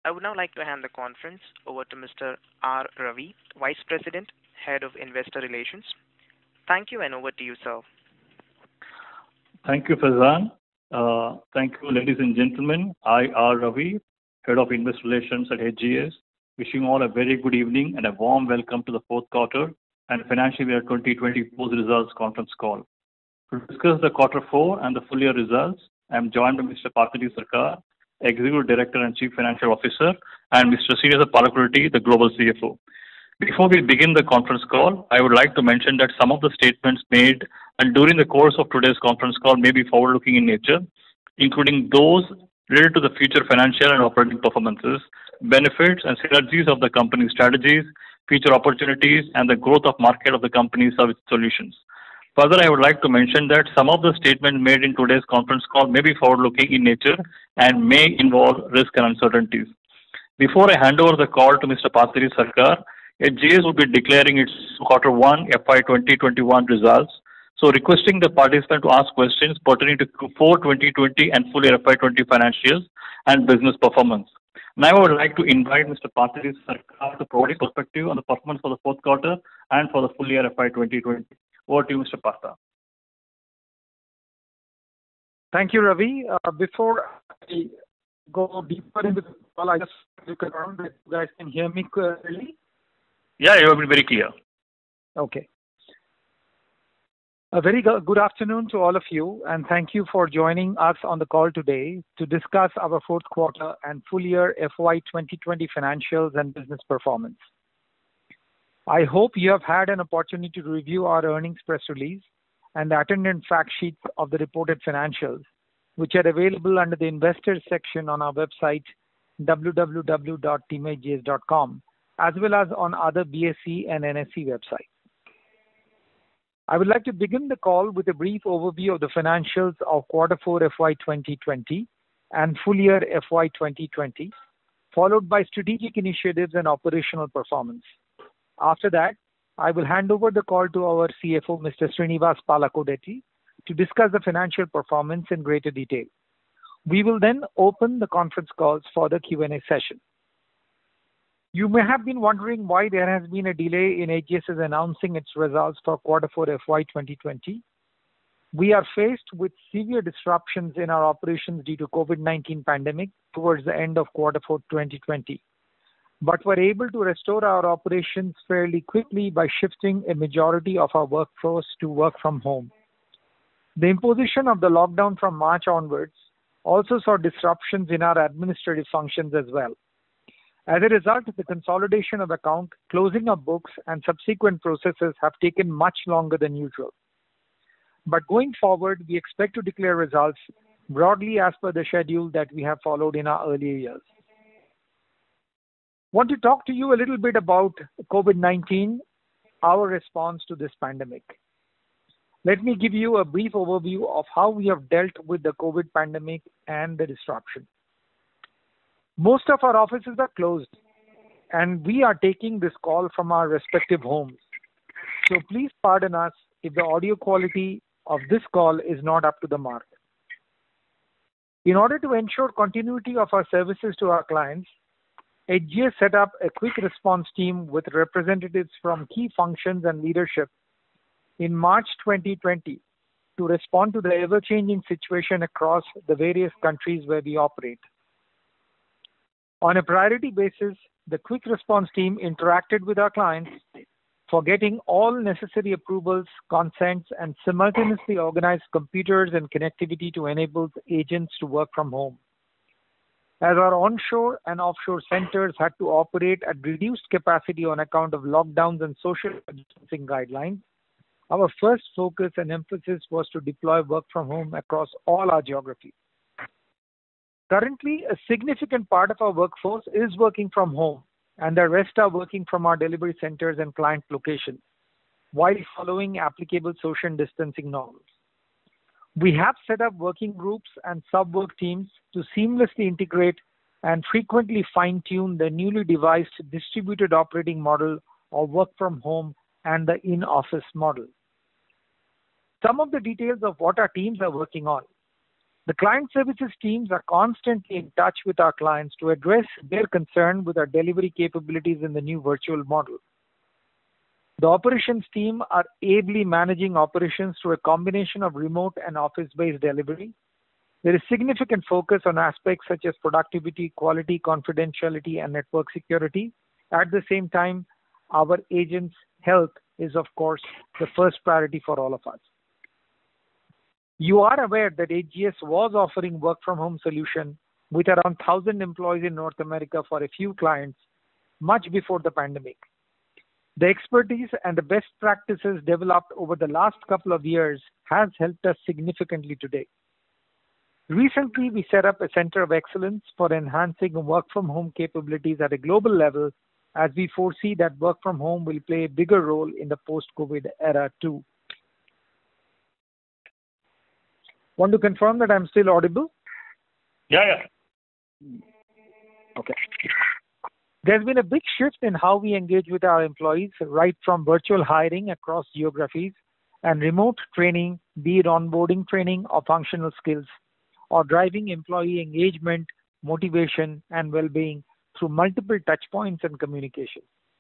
I would now like to hand the conference over to Mr. R. Ravi, Vice President, Head of Investor Relations. Thank you, and over to you, sir. Thank you, Faizan. Thank you, ladies and gentlemen. I, R. Ravi, Head of Investor Relations at HGS, wishing all a very good evening and a warm welcome to the fourth quarter and financial year 2020 post-results conference call. To discuss the quarter four and the full year results, I am joined by Mr. Parthiv Sarkar, Executive Director and Chief Financial Officer, and Mr. Srinivasa Palakurutti, the Global CFO. Before we begin the conference call, I would like to mention that some of the statements made and during the course of today's conference call may be forward-looking in nature, including those related to the future financial and operating performances, benefits and synergies of the company's strategies, future opportunities, and the growth of market of the company's service solutions. Further, I would like to mention that some of the statements made in today's conference call may be forward-looking in nature and may involve risk and uncertainties. Before I hand over the call to Mr. Parthiv Sarkar, HGS will be declaring its quarter one FY 2021 results. So requesting the participant to ask questions pertaining to Q4 2020 and full year FY 20 financials and business performance. Now I would like to invite Mr. Parthiv Sarkar to provide a perspective on the performance for the fourth quarter and for the full year FY 2020. Over to you, Mr. Partha. Thank you, Ravi. Before I go deeper into the call, I just want to confirm that you guys can hear me clearly. Yeah, you have been very clear. Okay. A very good afternoon to all of you, and thank you for joining us on the call today to discuss our fourth quarter and full year FY 2020 financials and business performance. I hope you have had an opportunity to review our earnings press release and the attendant fact sheets of the reported financials, which are available under the Investors section on our website, www.teamhgs.com, as well as on other BSE and NSE websites. I would like to begin the call with a brief overview of the financials of quarter four FY 2020 and full year FY 2020, followed by strategic initiatives and operational performance. After that, I will hand over the call to our CFO, Mr. Srinivasa Palakurutti, to discuss the financial performance in greater detail. We will then open the conference calls for the Q&A session. You may have been wondering why there has been a delay in HGS announcing its results for quarter four FY 2020. We are faced with severe disruptions in our operations due to COVID-19 pandemic towards the end of quarter four 2020. But were able to restore our operations fairly quickly by shifting a majority of our workforce to work from home. The imposition of the lockdown from March onwards also saw disruptions in our administrative functions as well. As a result, the consolidation of account, closing of books, and subsequent processes have taken much longer than usual. But going forward, we expect to declare results broadly as per the schedule that we have followed in our earlier years. Want to talk to you a little bit about COVID-19, our response to this pandemic. Let me give you a brief overview of how we have dealt with the COVID pandemic and the disruption. Most of our offices are closed, and we are taking this call from our respective homes. So please pardon us if the audio quality of this call is not up to the mark. In order to ensure continuity of our services to our clients, HGS set up a quick response team with representatives from key functions and leadership in March 2020 to respond to the ever-changing situation across the various countries where we operate. On a priority basis, the quick response team interacted with our clients for getting all necessary approvals, consents, and simultaneously organized computers and connectivity to enable agents to work from home. As our onshore and offshore centers had to operate at reduced capacity on account of lockdowns and social distancing guidelines, our first focus and emphasis was to deploy work from home across all our geographies. Currently, a significant part of our workforce is working from home, and the rest are working from our delivery centers and client locations, while following applicable social distancing norms. We have set up working groups and sub-work teams to seamlessly integrate and frequently fine-tune the newly devised distributed operating model of work from home and the in-office model. Some of the details of what our teams are working on. The client services teams are constantly in touch with our clients to address their concern with our delivery capabilities in the new virtual model. The operations team are ably managing operations through a combination of remote and office-based delivery. There is significant focus on aspects such as productivity, quality, confidentiality, and network security. At the same time, our agents' health is, of course, the first priority for all of us. You are aware that AGS was offering work-from-home solution with around 1,000 employees in North America for a few clients much before the pandemic. The expertise and the best practices developed over the last couple of years has helped us significantly today. Recently, we set up a center of excellence for enhancing work-from-home capabilities at a global level, as we foresee that work-from-home will play a bigger role in the post-COVID era too. Want to confirm that I'm still audible? Yeah. Okay. There's been a big shift in how we engage with our employees, right from virtual hiring across geographies and remote training, be it onboarding training or functional skills, or driving employee engagement, motivation, and well-being through multiple touchpoints and communication.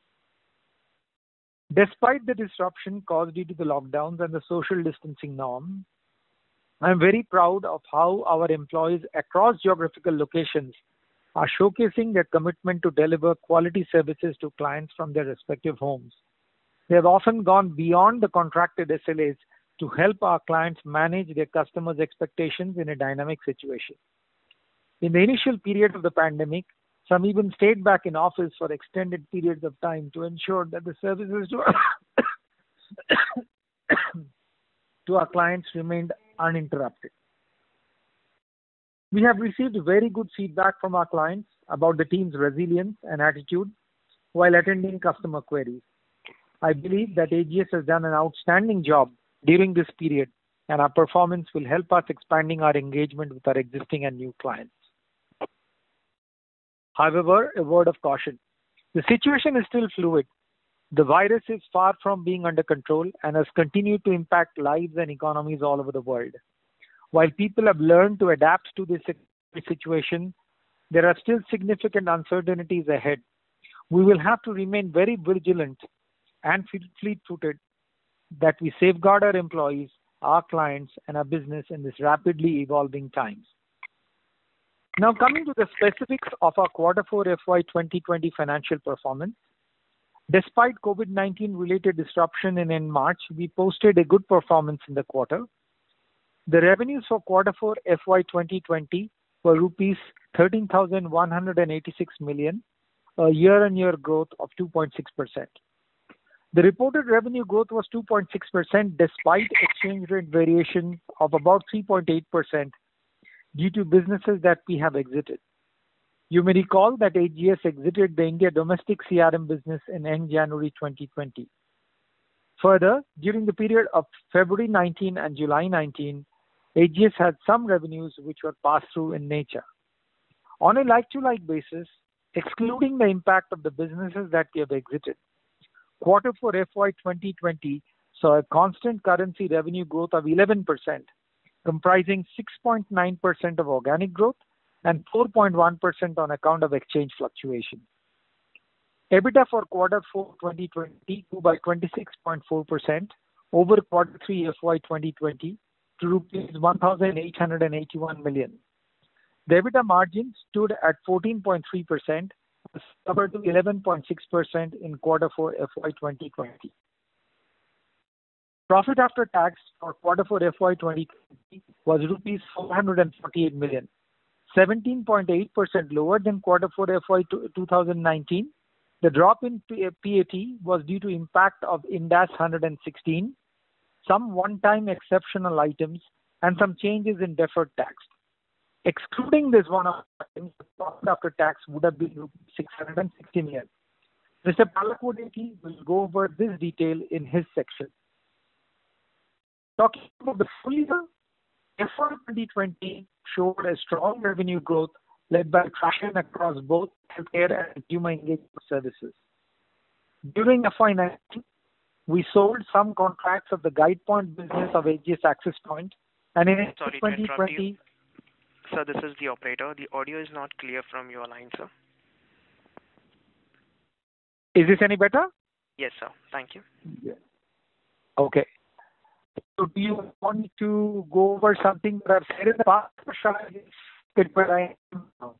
Despite the disruption caused due to the lockdowns and the social distancing norm, I'm very proud of how our employees across geographical locations are showcasing their commitment to deliver quality services to clients from their respective homes. They have often gone beyond the contracted SLAs to help our clients manage their customers' expectations in a dynamic situation. In the initial period of the pandemic, some even stayed back in office for extended periods of time to ensure that the services to our clients remained uninterrupted. We have received very good feedback from our clients about the team's resilience and attitude while attending customer queries. I believe that AGS has done an outstanding job during this period, and our performance will help us expanding our engagement with our existing and new clients. However, a word of caution. The situation is still fluid. The virus is far from being under control and has continued to impact lives and economies all over the world. While people have learned to adapt to this situation, there are still significant uncertainties ahead. We will have to remain very vigilant and fleet-footed that we safeguard our employees, our clients, and our business in this rapidly evolving times. Now, coming to the specifics of our Q4 FY 2020 financial performance. Despite COVID-19 related disruption in March, we posted a good performance in the quarter. The revenues for Q4 FY 2020 were rupees 13,186 million, a year-on-year growth of 2.6%. The reported revenue growth was 2.6% despite exchange rate variation of about 3.8% due to businesses that we have exited. You may recall that AGS exited the India domestic CRM business in end January 2020. Further, during the period of February 19 and July 19, AGS had some revenues which were pass-through in nature. On a like-to-like basis, excluding the impact of the businesses that we have exited, Q4 FY 2020 saw a constant currency revenue growth of 11%, comprising 6.9% of organic growth and 4.1% on account of exchange fluctuation. EBITDA for Q4 2020 grew by 26.4% over Q3 FY 2020 to rupees 1,881 million. The EBITDA margin stood at 14.3%, compared to 11.6% in Q4 FY 2020. Profit after tax for Q4 FY 2020 was rupees 448 million, 17.8% lower than Q4 FY 2019. The drop in PAT was due to impact of Ind AS 116, some one-time exceptional items, and some changes in deferred tax. Excluding this one-off items, the profit after tax would have been 660 million. Mr. Palakodeti will go over this detail in his section. Talking about the full year, FY 2020 showed a strong revenue growth led by traction across both healthcare and consumer engagement services. During FY 2019, we sold some contracts of the GuidePoint business of AGS Access Point, and in 2020, Sir, this is the operator. The audio is not clear from your line, sir. Is this any better? Yes, sir. Thank you. Yeah. Okay. So do you want me to go over something that I've said in the past, or shall I just get where I am now?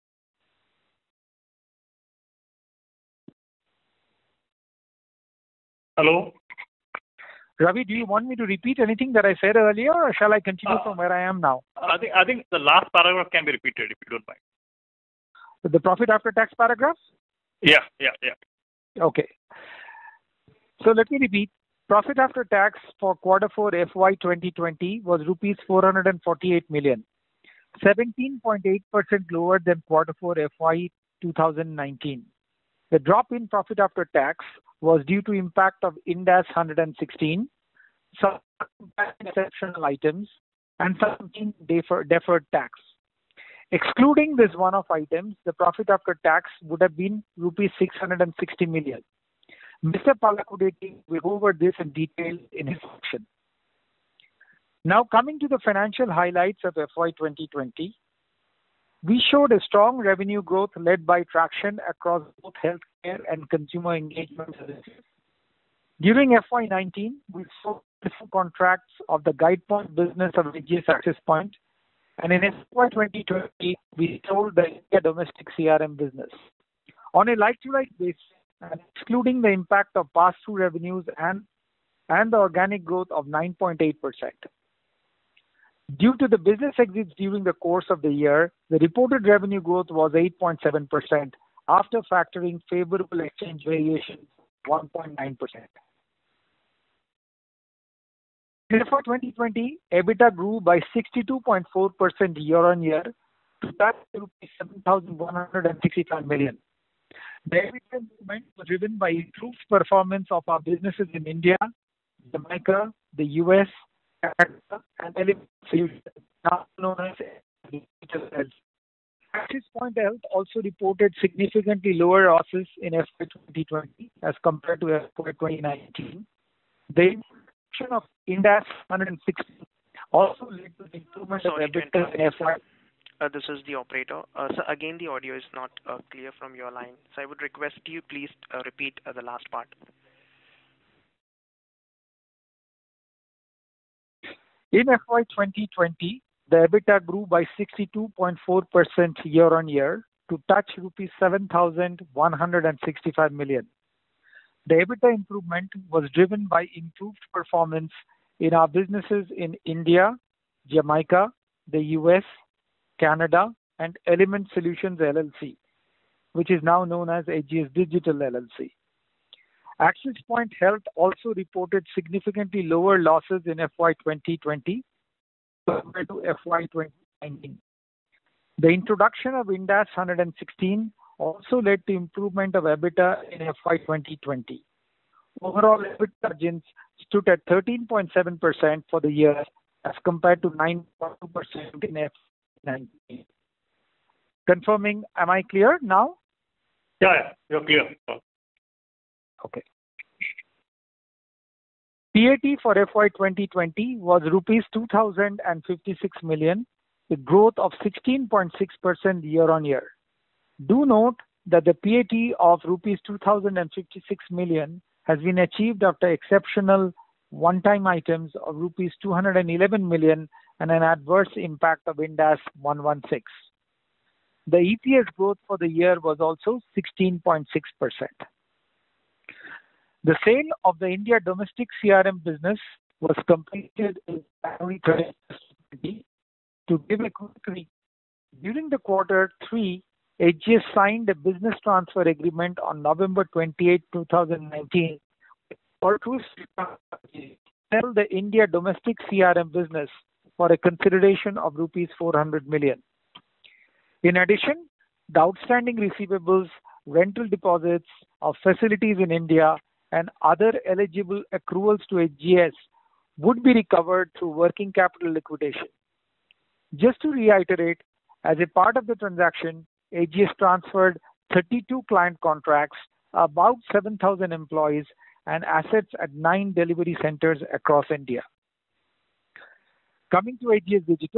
Hello? Ravi, do you want me to repeat anything that I said earlier, or shall I continue from where I am now? I think the last paragraph can be repeated if you don't mind. The profit after tax paragraph? Yeah. Okay. So let me repeat. Profit after tax for quarter 4 FY 2020 was rupees 448 million, 17.8% lower than quarter 4 FY 2019. The drop in profit after tax was due to impact of Ind AS 116, some exceptional items, and something deferred tax. Excluding this one-off items, the profit after tax would have been rupees 660 million. Mr. Palakudeti will go over this in detail in his section. Now coming to the financial highlights of FY 2020, we showed a strong revenue growth led by traction across both healthcare and consumer engagement services. During FY19, we saw contracts of the GuidePoint business of AGS Access Point, and in FY 2020, we sold the India domestic CRM business. On a like-to-like basis, and excluding the impact of pass-through revenues and the organic growth of 9.8%. Due to the business exits during the course of the year, the reported revenue growth was 8.7% after factoring favorable exchange variations of 1.9%. In FY 2020, EBITDA grew by 62.4% year-on-year to touch 7,165 million. The EBITDA improvement was driven by improved performance of our businesses in India, Jamaica, the US, Canada, and Element Solutions, now known as Digital Health. Access Point Health also reported significantly lower losses in FY 2020 as compared to FY 2019. The introduction of Ind AS 116 also led to the improvement of EBITDA in FY. This is the operator. So again, the audio is not clear from your line. So I would request you please repeat the last part. In FY 2020, the EBITDA grew by 62.4% year-on-year to touch rupees 7,165 million. The EBITDA improvement was driven by improved performance in our businesses in India, Jamaica, the US, Canada, and Element Solutions LLC, which is now known as AGS Digital LLC. Access Point Health also reported significantly lower losses in FY 2020 compared to FY 2019. The introduction of Ind AS 116 also led to improvement of EBITDA in FY 2020. Overall, EBITDA margins stood at 13.7% for the year as compared to 9.2% in FY 2019. Confirming, am I clear now? Yeah, you're clear. Okay. PAT for FY 2020 was rupees 2,056 million, with growth of 16.6% year-on-year. Do note that the PAT of rupees 2,056 million has been achieved after exceptional one-time items of rupees 211 million and an adverse impact of Ind AS 116. The EPS growth for the year was also 16.6%. The sale of the India domestic CRM business was completed in January 2020. To give a quick recap, during the quarter 3, AGS signed a business transfer agreement on November 28, 2019 for to sell the India domestic CRM business for a consideration of rupees 400 million. In addition, the outstanding receivables, rental deposits of facilities in India, and other eligible accruals to AGS would be recovered through working capital liquidation. Just to reiterate, as a part of the transaction, AGS transferred 32 client contracts, about 7,000 employees, and assets at 9 delivery centers across India. Coming to AGS Digital,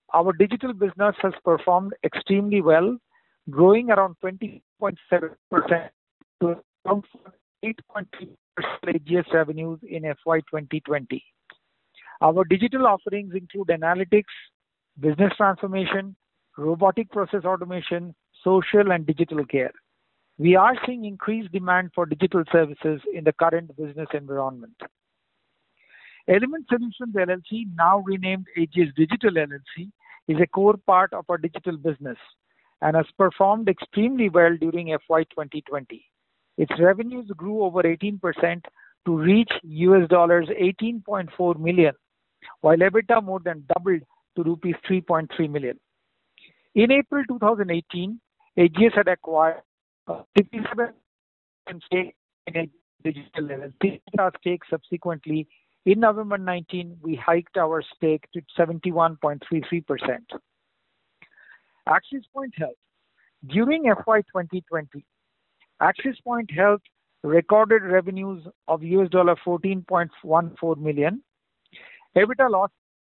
our digital business has performed extremely well, growing around 20.7% to around 8.3% AGS revenues in FY 2020. Our digital offerings include analytics, business transformation, robotic process automation, social and digital care. We are seeing increased demand for digital services in the current business environment. Element Solutions LLC, now renamed AGS Digital LLC, is a core part of our digital business and has performed extremely well during FY 2020. Its revenues grew over 18% to reach $18.4 million, while EBITDA more than doubled to rupees 3.3 million. In April 2018, AGS had acquired a 57% stake in a digital LLC. Our stake subsequently, in November 19, we hiked our stake to 71.33%. Axis Point Health. During FY 2020, Axis Point Health recorded revenues of $14.14 million, EBITDA loss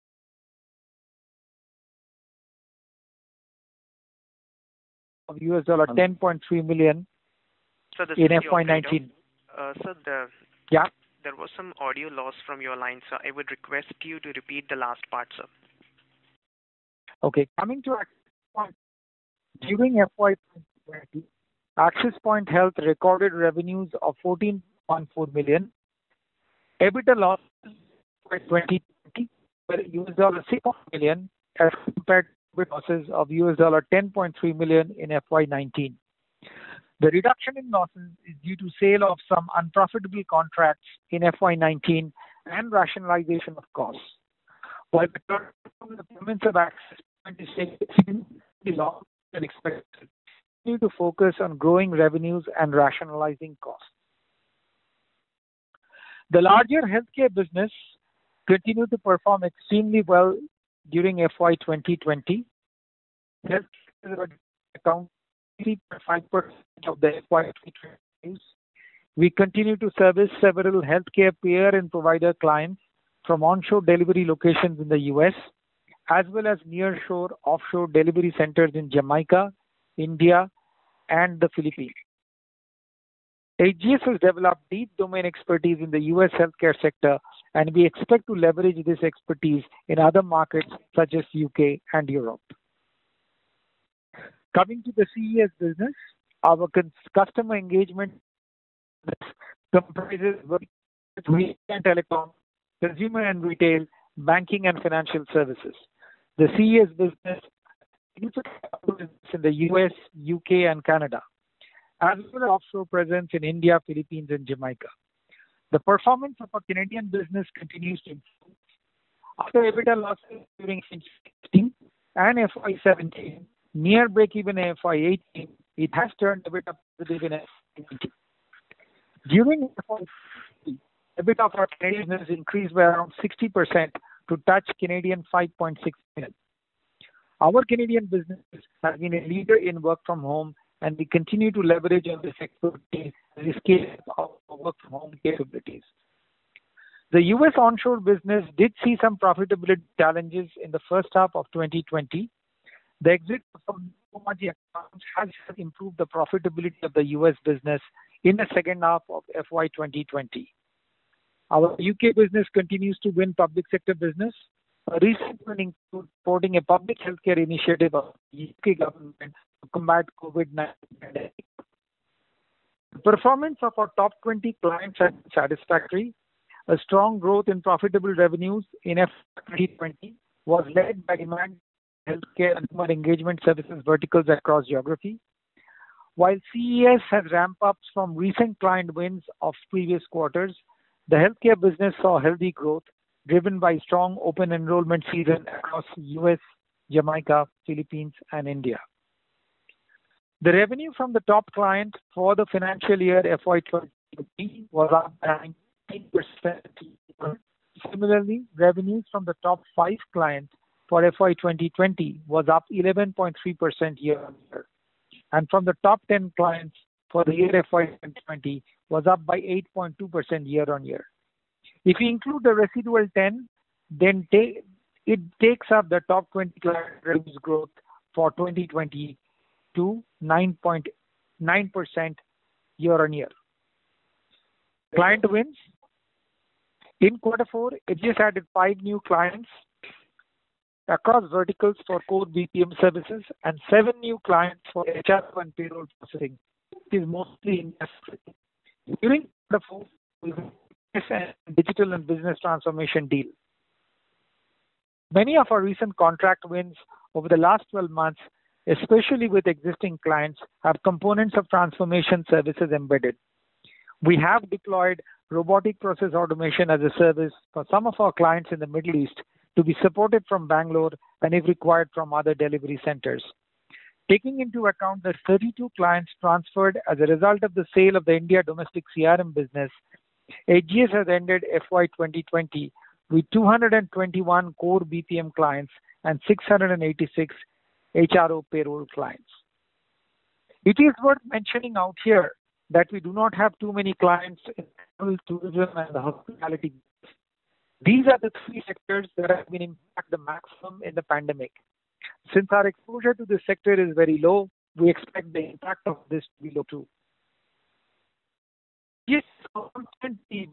of $10.3 million in FY 19. Yeah. There was some audio loss from your line, so I would request you to repeat the last part, sir. Okay. Coming to Axis Point, during FY 2020, Axis Point Health recorded revenues of $14.4 million, EBITDA loss for 2020 were $6 million as compared with losses of $10.3 million in FY 19. The reduction in losses is due to sale of some unprofitable contracts in FY 19 and rationalization of costs. While the performance of Axis Point is significantly lower than expected, we need to focus on growing revenues and rationalizing costs. The larger healthcare business continued to perform extremely well during FY 2020. Healthcare account 3.5% of the FY 2020. We continue to service several healthcare payer and provider clients from onshore delivery locations in the US, as well as nearshore, offshore delivery centers in Jamaica, India, and the Philippines. AGS has developed deep domain expertise in the US healthcare sector, and we expect to leverage this expertise in other markets such as UK and Europe. Coming to the CES business, our customer engagement comprises retail and telecom, consumer and retail, banking and financial services. The CES business is in the US, UK, and Canada, as well as offshore presence in India, Philippines, and Jamaica. The performance of our Canadian business continues to improve. After EBITDA losses during 2016 and FY 17, near break-even in FY 18, it has turned EBITDA positive in FY 19. During FY 18, EBITDA of our Canadian business increased by around 60% to touch Canadian 5.6 million. Our Canadian business has been a leader in work from home, and we continue to leverage on this expertise and scale our work from home capabilities. The US onshore business did see some profitability challenges in the first half of 2020. The exit from Comaji accounts has improved the profitability of the US business in the second half of FY 2020. Our UK business continues to win public sector business. A recent one includes supporting a public healthcare initiative of the UK government to combat COVID-19 pandemic. The performance of our top 20 clients is satisfactory. A strong growth in profitable revenues in FY 2020 was led by demand healthcare and consumer engagement services verticals across geography. While CES has ramp-ups from recent client wins of previous quarters, the healthcare business saw healthy growth driven by strong open enrollment season across US, Jamaica, Philippines, and India. The revenue from the top client for the financial year FY 2020 was up by 19%. Similarly, revenues from the top 5 clients for FY 2020 was up 11.3% year-on-year. And from the top 10 clients for the year FY 2020 was up by 8.2% year-on-year. If we include the residual 10, then it takes up the top 20 client revenues growth for 2020 to 9.9% year on year. Client wins. In quarter 4, AGS added 5 new clients across verticals for core BPM services and 7 new clients for HR and payroll processing. It is mostly in Africa. During quarter 4, we had a digital and business transformation deal. Many of our recent contract wins over the last 12 months, especially with existing clients, have components of transformation services embedded. We have deployed robotic process automation as a service for some of our clients in the Middle East to be supported from Bangalore and if required from other delivery centers. Taking into account the 32 clients transferred as a result of the sale of the India domestic CRM business, AGS has ended FY 2020 with 221 core BPM clients and 686 HRO payroll clients. It is worth mentioning out here that we do not have too many clients in travel, tourism, and the hospitality. These are the 3 sectors that have been impacted the maximum in the pandemic. Since our exposure to this sector is very low, we expect the impact of this to be low too. Yes, constantly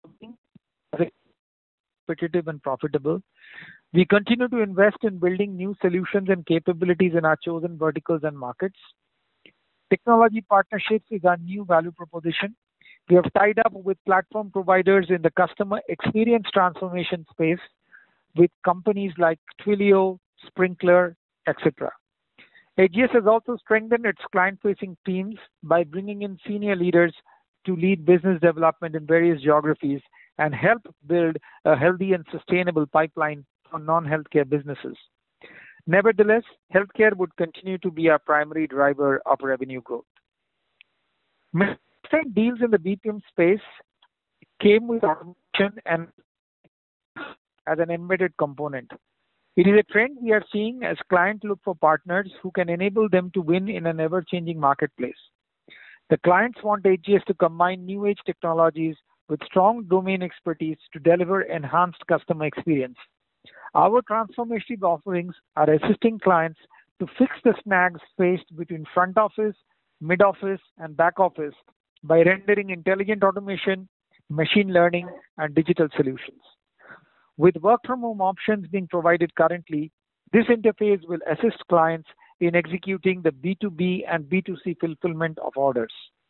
competitive and profitable. We continue to invest in building new solutions and capabilities in our chosen verticals and markets. Technology partnerships is our new value proposition. We have tied up with platform providers in the customer experience transformation space with companies like Twilio, Sprinklr, etc. AGS has also strengthened its client-facing teams by bringing in senior leaders to lead business development in various geographies and help build a healthy and sustainable pipeline for non-healthcare businesses. Nevertheless, healthcare would continue to be our primary driver of revenue growth. Many deals in the BPM space came with automation and as an embedded component. It is a trend we are seeing as clients look for partners who can enable them to win in an ever-changing marketplace. The clients want AGS to combine new age technologies with strong domain expertise to deliver enhanced customer experience. Our transformative offerings are assisting clients to fix the snags faced between front office, mid office, and back office by rendering intelligent automation, machine learning, and digital solutions. With work from home options being provided currently, this interface will assist clients in executing the B2B and B2C fulfillment of orders.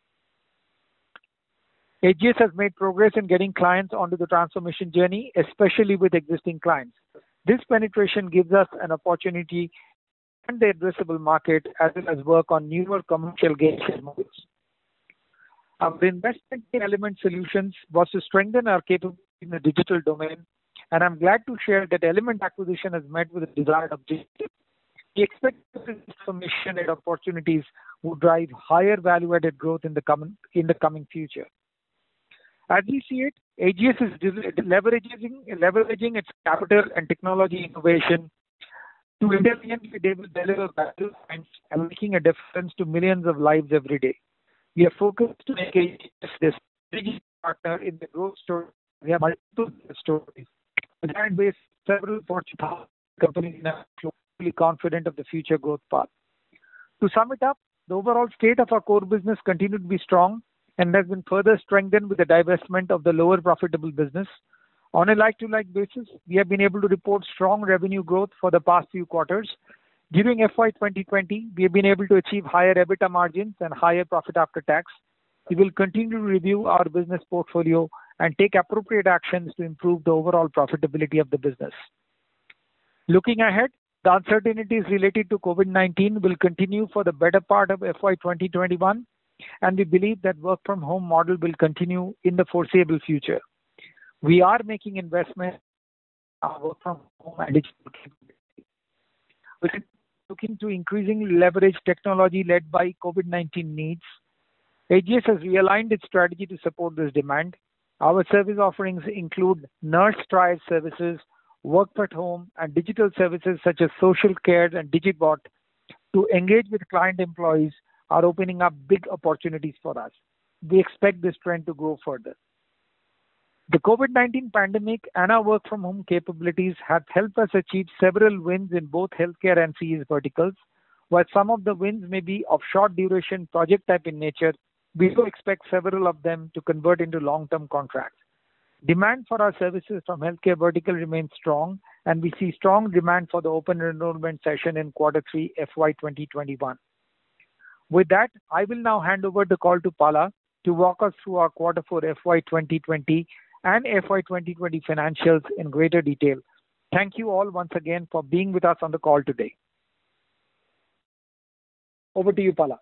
AGS has made progress in getting clients onto the transformation journey, especially with existing clients. This penetration gives us an opportunity and the addressable market as well as work on newer commercial game models. Our investment in Element Solutions was to strengthen our capability in the digital domain, and I'm glad to share that Element acquisition has met with the desired objective. We expect this transformation and opportunities will drive higher value-added growth in the coming future. As we see it, AGS is leveraging its capital and technology innovation to intelligently deliver value and making a difference to millions of lives every day. We are focused to make AGS this strategic partner in the growth story. We have multiple stories. The client base, several Fortune companies are closely confident of the future growth path. To sum it up, the overall state of our core business continued to be strong and has been further strengthened with the divestment of the lower profitable business. On a like-to-like basis, we have been able to report strong revenue growth for the past few quarters. During FY 2020, we have been able to achieve higher EBITDA margins and higher profit after tax. We will continue to review our business portfolio and take appropriate actions to improve the overall profitability of the business. Looking ahead, the uncertainties related to COVID-19 will continue for the better part of FY 2021, and we believe that work from home model will continue in the foreseeable future. We are making investments in our work from home and digital capability. We're looking to increasingly leverage technology led by COVID-19 needs. AGS has realigned its strategy to support this demand. Our service offerings include nurse triage services, work at home, and digital services such as social care and DigiBot to engage with client employees are opening up big opportunities for us. We expect this trend to grow further. The COVID-19 pandemic and our work from home capabilities have helped us achieve several wins in both healthcare and CEs verticals. While some of the wins may be of short duration project type in nature, we do expect several of them to convert into long-term contracts. Demand for our services from healthcare vertical remains strong, and we see strong demand for the open enrollment session in Q3 FY 2021. With that, I will now hand over the call to Pala to walk us through our Q4 FY 2020 and FY 2020 financials in greater detail. Thank you all once again for being with us on the call today. Over to you, Pala.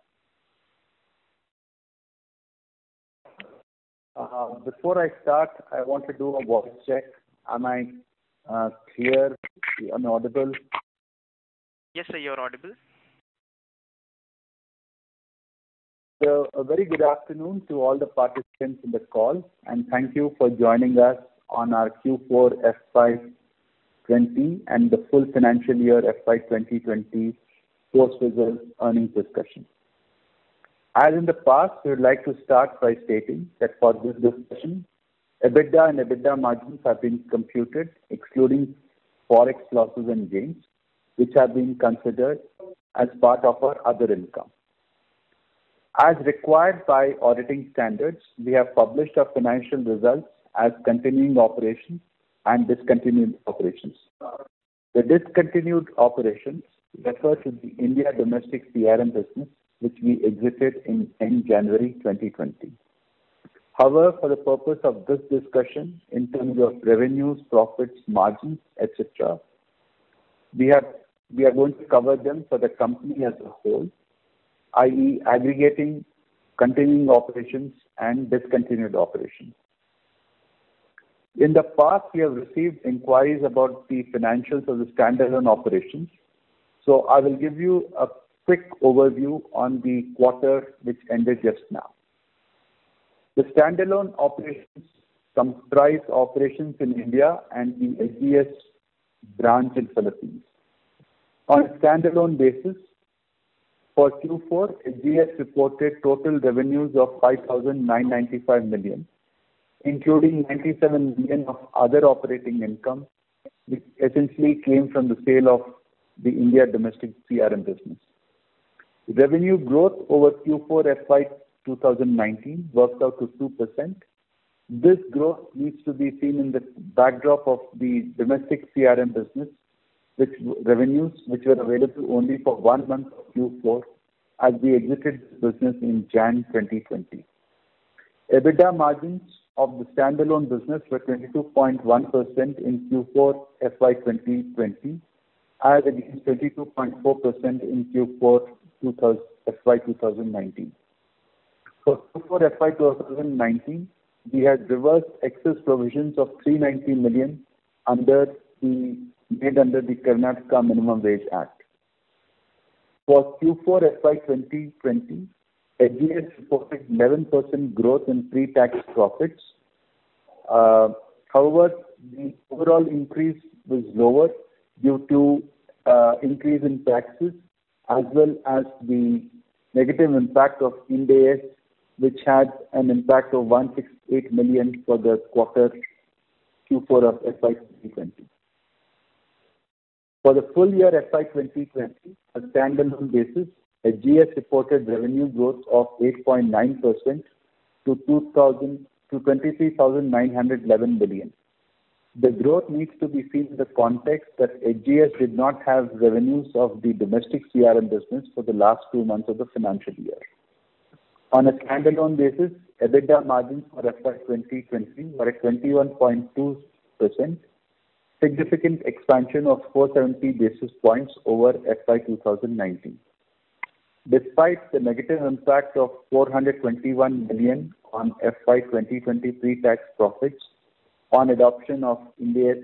Before I start, I want to do a voice check. Am I clear? Am I audible? Yes, sir, you're audible. So, a very good afternoon to all the participants in the call, and thank you for joining us on our Q4 FY 20 and the full financial year FY 2020 post-results earnings discussion. As in the past, we would like to start by stating that for this discussion, EBITDA and EBITDA margins have been computed excluding forex losses and gains, which have been considered as part of our other income. As required by auditing standards, we have published our financial results as continuing operations and discontinued operations. The discontinued operations refer to the India domestic CRM business, which we exited in January 2020. However, for the purpose of this discussion, in terms of revenues, profits, margins, etc., we are going to cover them for the company as a whole, i.e. aggregating continuing operations and discontinued operations. In the past, we have received inquiries about the financials of the standalone operations. So I will give you a quick overview on the quarter which ended just now. The standalone operations comprise operations in India and the HGS branch in Philippines. On a standalone basis, for Q4, HGS reported total revenues of 5,995 million, including 97 million of other operating income, which essentially came from the sale of the India domestic CRM business. Revenue growth over Q4 FY 2019 worked out to 2%. This growth needs to be seen in the backdrop of the domestic CRM business, which revenues which were available only for 1 month of Q4 as we exited the business in Jan 2020. EBITDA margins of the standalone business were 22.1% in Q4 FY 2020 as against 22.4% in Q4 FY 2019. For Q4 FY 2019, we had reversed excess provisions of 390 million made under the Karnataka Minimum Wage Act. For Q4 FY 2020, HGS reported 11% growth in pre-tax profits. However, the overall increase was lower due to increase in taxes as well as the negative impact of Ind AS, which had an impact of 168 million for the quarter Q4 of FY 2020. For the full year FY 2020, a standalone basis, HGS reported revenue growth of 8.9% to 23,911 billion. The growth needs to be seen in the context that HGS did not have revenues of the domestic CRM business for the last 2 months of the financial year. On a standalone basis, EBITDA margins for FY 2020 were at 21.2%, significant expansion of 470 basis points over FY 2019. Despite the negative impact of 421 million on FY 2020 pre-tax profits on adoption of Ind AS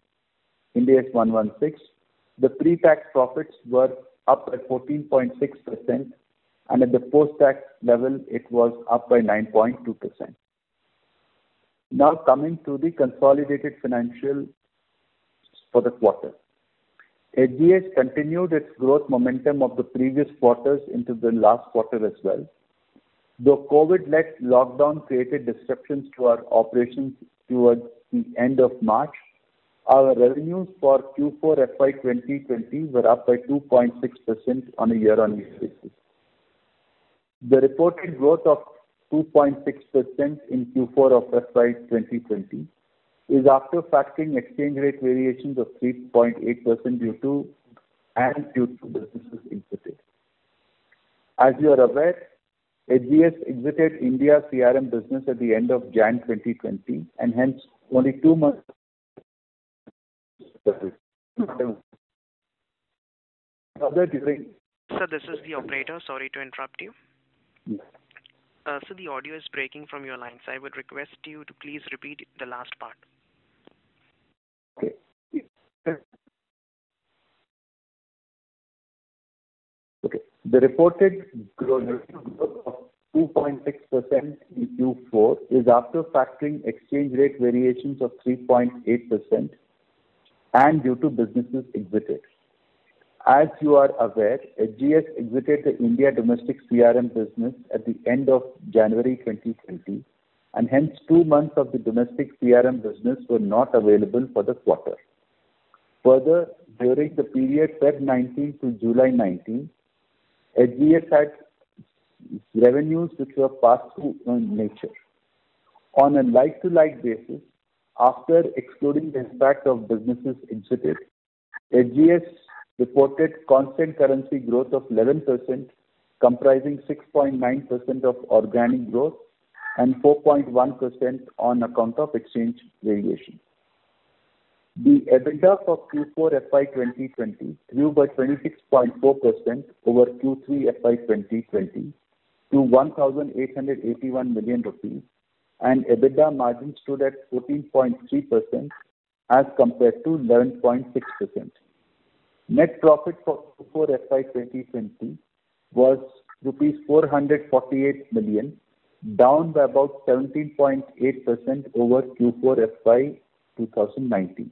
116, the pre-tax profits were up at 14.6%, and at the post-tax level, it was up by 9.2%. Now coming to the consolidated financial for the quarter. HGS continued its growth momentum of the previous quarters into the last quarter as well. Though COVID-led lockdown created disruptions to our operations towards the end of March, our revenues for Q4 FY 2020 were up by 2.6% on a year-on-year basis. The reported growth of 2.6% in Q4 of FY 2020 is after factoring exchange rate variations of 3.8% due to businesses exited. As you are aware, HGS exited India CRM business at the end of Jan 2020 and hence only 2 months. Sir, this is the operator. Sorry to interrupt you. Yes. So the audio is breaking from your line, so I would request you to please repeat the last part. Okay. The reported growth of 2.6% in Q4 is after factoring exchange rate variations of 3.8% and due to businesses exited. As you are aware, HGS exited the India domestic CRM business at the end of January 2020, and hence 2 months of the domestic CRM business were not available for the quarter. Further, during the period Feb 19 to July 19, HGS had revenues which were pass-through in nature. On a like-to-like basis, after excluding the impact of businesses exited, HGS reported constant currency growth of 11%, comprising 6.9% of organic growth and 4.1% on account of exchange variation. The EBITDA for Q4 FY 2020 grew by 26.4% over Q3 FY 2020 to 1,881 million rupees, and EBITDA margin stood at 14.3% as compared to 11.6%. Net profit for Q4 FY 2020 was rupees 448 million, down by about 17.8% over Q4 FY 2019.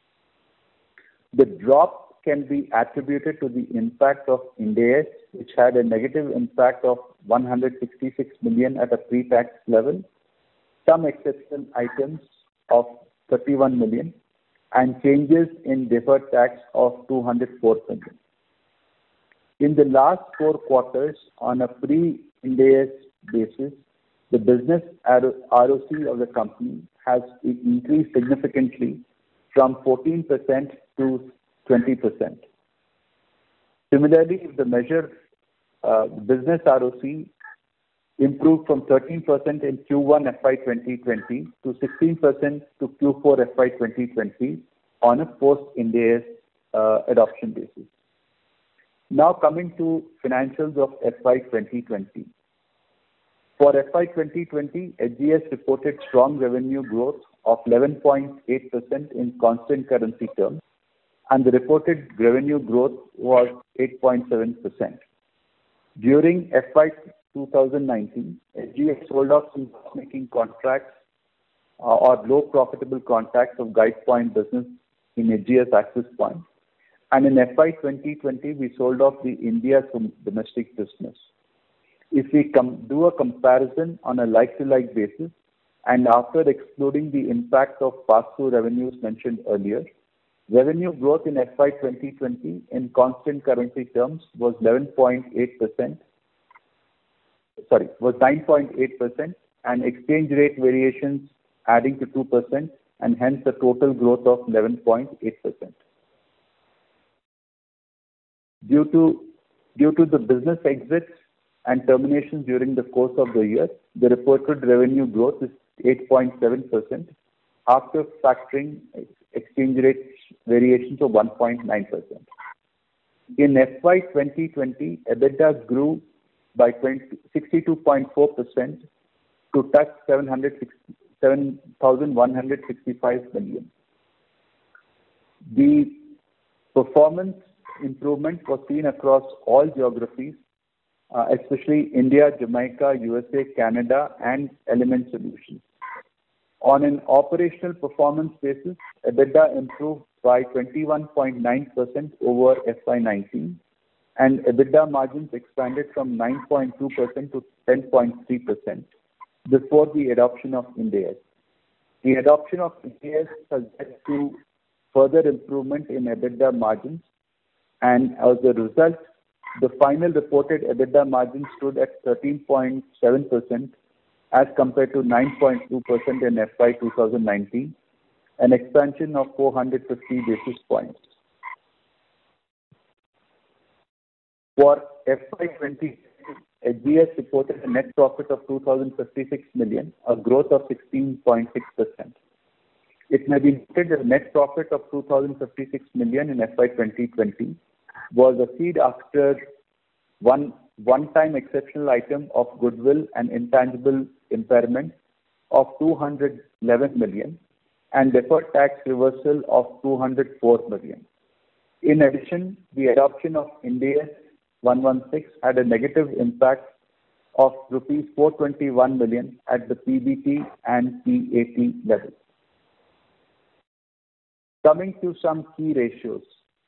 The drop can be attributed to the impact of Ind AS, which had a negative impact of 166 million at a pre-tax level, some exceptional items of 31 million, and changes in deferred tax of 204 million. In the last 4 quarters, on a pre-Ind AS basis, the business ROC of the company has increased significantly from 14% to 20%. Similarly, the measure business ROC improved from 13% in Q1 FY 2020 to 16% to Q4 FY 2020 on a post-Ind AS adoption basis. Now coming to financials of FY 2020. For FY 2020, HGS reported strong revenue growth of 11.8% in constant currency terms, and the reported revenue growth was 8.7%. During FY 2019, HGS sold off some loss-making contracts or low profitable contracts of Guidepoint business in HGS Access Point. And in FY 2020, we sold off the India domestic business. If we do a comparison on a like-to-like basis, and after excluding the impact of pass-through revenues mentioned earlier, revenue growth in FY 2020 in constant currency terms was 9.8%, and exchange rate variations adding to 2%, and hence a total growth of 11.8%. Due to the business exits and terminations during the course of the year, the reported revenue growth is 8.7% after factoring exchange rate variations of 1.9%. In FY 2020, EBITDA grew by 62.4% to touch 7,165 million. The performance improvement was seen across all geographies, especially India, Jamaica, USA, Canada, and Element Solutions. On an operational performance basis, EBITDA improved by 21.9% over FY 19, and EBITDA margins expanded from 9.2% to 10.3% before the adoption of Ind AS. The adoption of Ind AS has led to further improvement in EBITDA margins, and as a result, the final reported EBITDA margin stood at 13.7% as compared to 9.2% in FY 2019, an expansion of 450 basis points. For FY 20, HGS reported a net profit of 2,056 million, a growth of 16.6%. It may be noted that the net profit of 2,056 million in FY 2020 was achieved after one-time exceptional item of goodwill and intangible impairment of 211 million and deferred tax reversal of 204 million. In addition, the adoption of Ind AS 116 had a negative impact of rupees 421 million at the PBT and PAT level. Coming to some key ratios.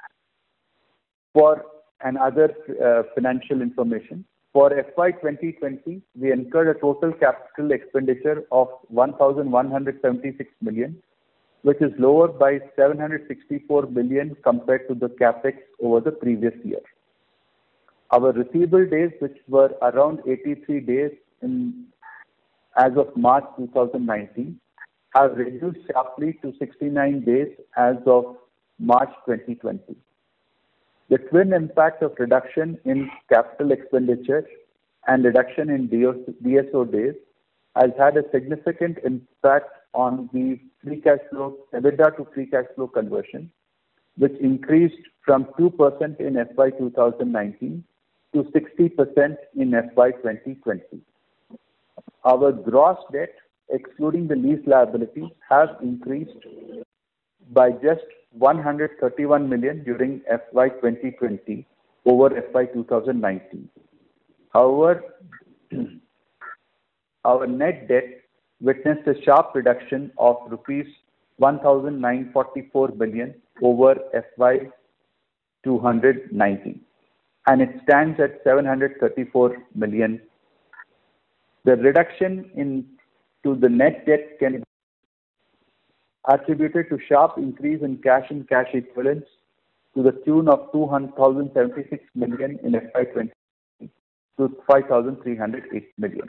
For another financial information, for FY 2020, we incurred a total capital expenditure of 1,176 million, which is lower by 764 million compared to the capex over the previous year. Our receivable days, which were around 83 days as of March 2019, have reduced sharply to 69 days as of March 2020. The twin impact of reduction in capital expenditure and reduction in DSO days has had a significant impact on the free cash flow, EBITDA to free cash flow conversion, which increased from 2% in FY 2019 to 60% in FY 2020. Our gross debt, excluding the lease liability, has increased by just 131 million during FY 2020 over FY 2019. However, our net debt witnessed a sharp reduction of rupees 1,944 billion over FY 2019, and it stands at 734 million. The reduction to the net debt can be attributed to sharp increase in cash and cash equivalents to the tune of 2,076 million in FY 2020 to 5,308 million.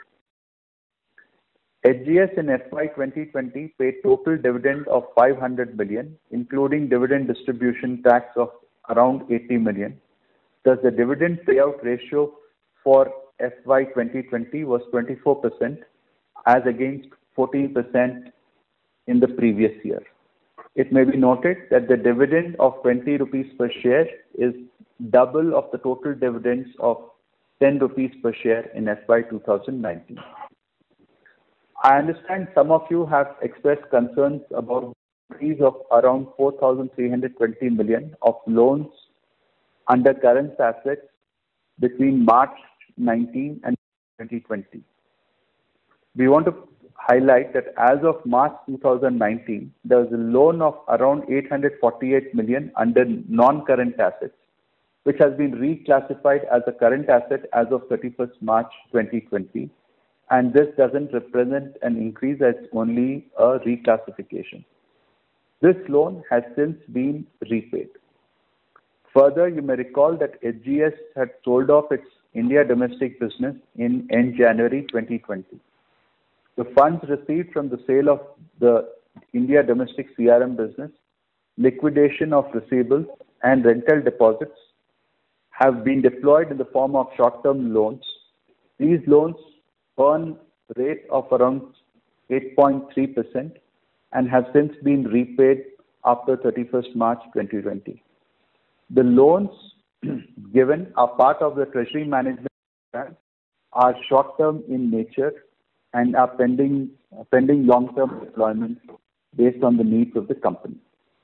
HGS in FY 2020 paid total dividend of 500 million, including dividend distribution tax of around 80 million. Thus, the dividend payout ratio for FY 2020 was 24% as against 14% in the previous year. It may be noted that the dividend of 20 rupees per share is double of the total dividends of 10 rupees per share in FY 2019. I understand some of you have expressed concerns about the increase of around 4,320 million of loans under current assets between March 19 and 2020. We want to highlight that as of March 2019, there was a loan of around 848 million under non-current assets, which has been reclassified as a current asset as of 31st March 2020. And this doesn't represent an increase, it's only a reclassification. This loan has since been repaid. Further, you may recall that HGS had sold off its India domestic business in end January 2020. The funds received from the sale of the India domestic CRM business, liquidation of receivables, and rental deposits have been deployed in the form of short-term loans. These loans earn a rate of around 8.3% and have since been repaid after 31st March 2020. The loans given are part of the treasury management plan, are short-term in nature, and are pending long-term deployment based on the needs of the company.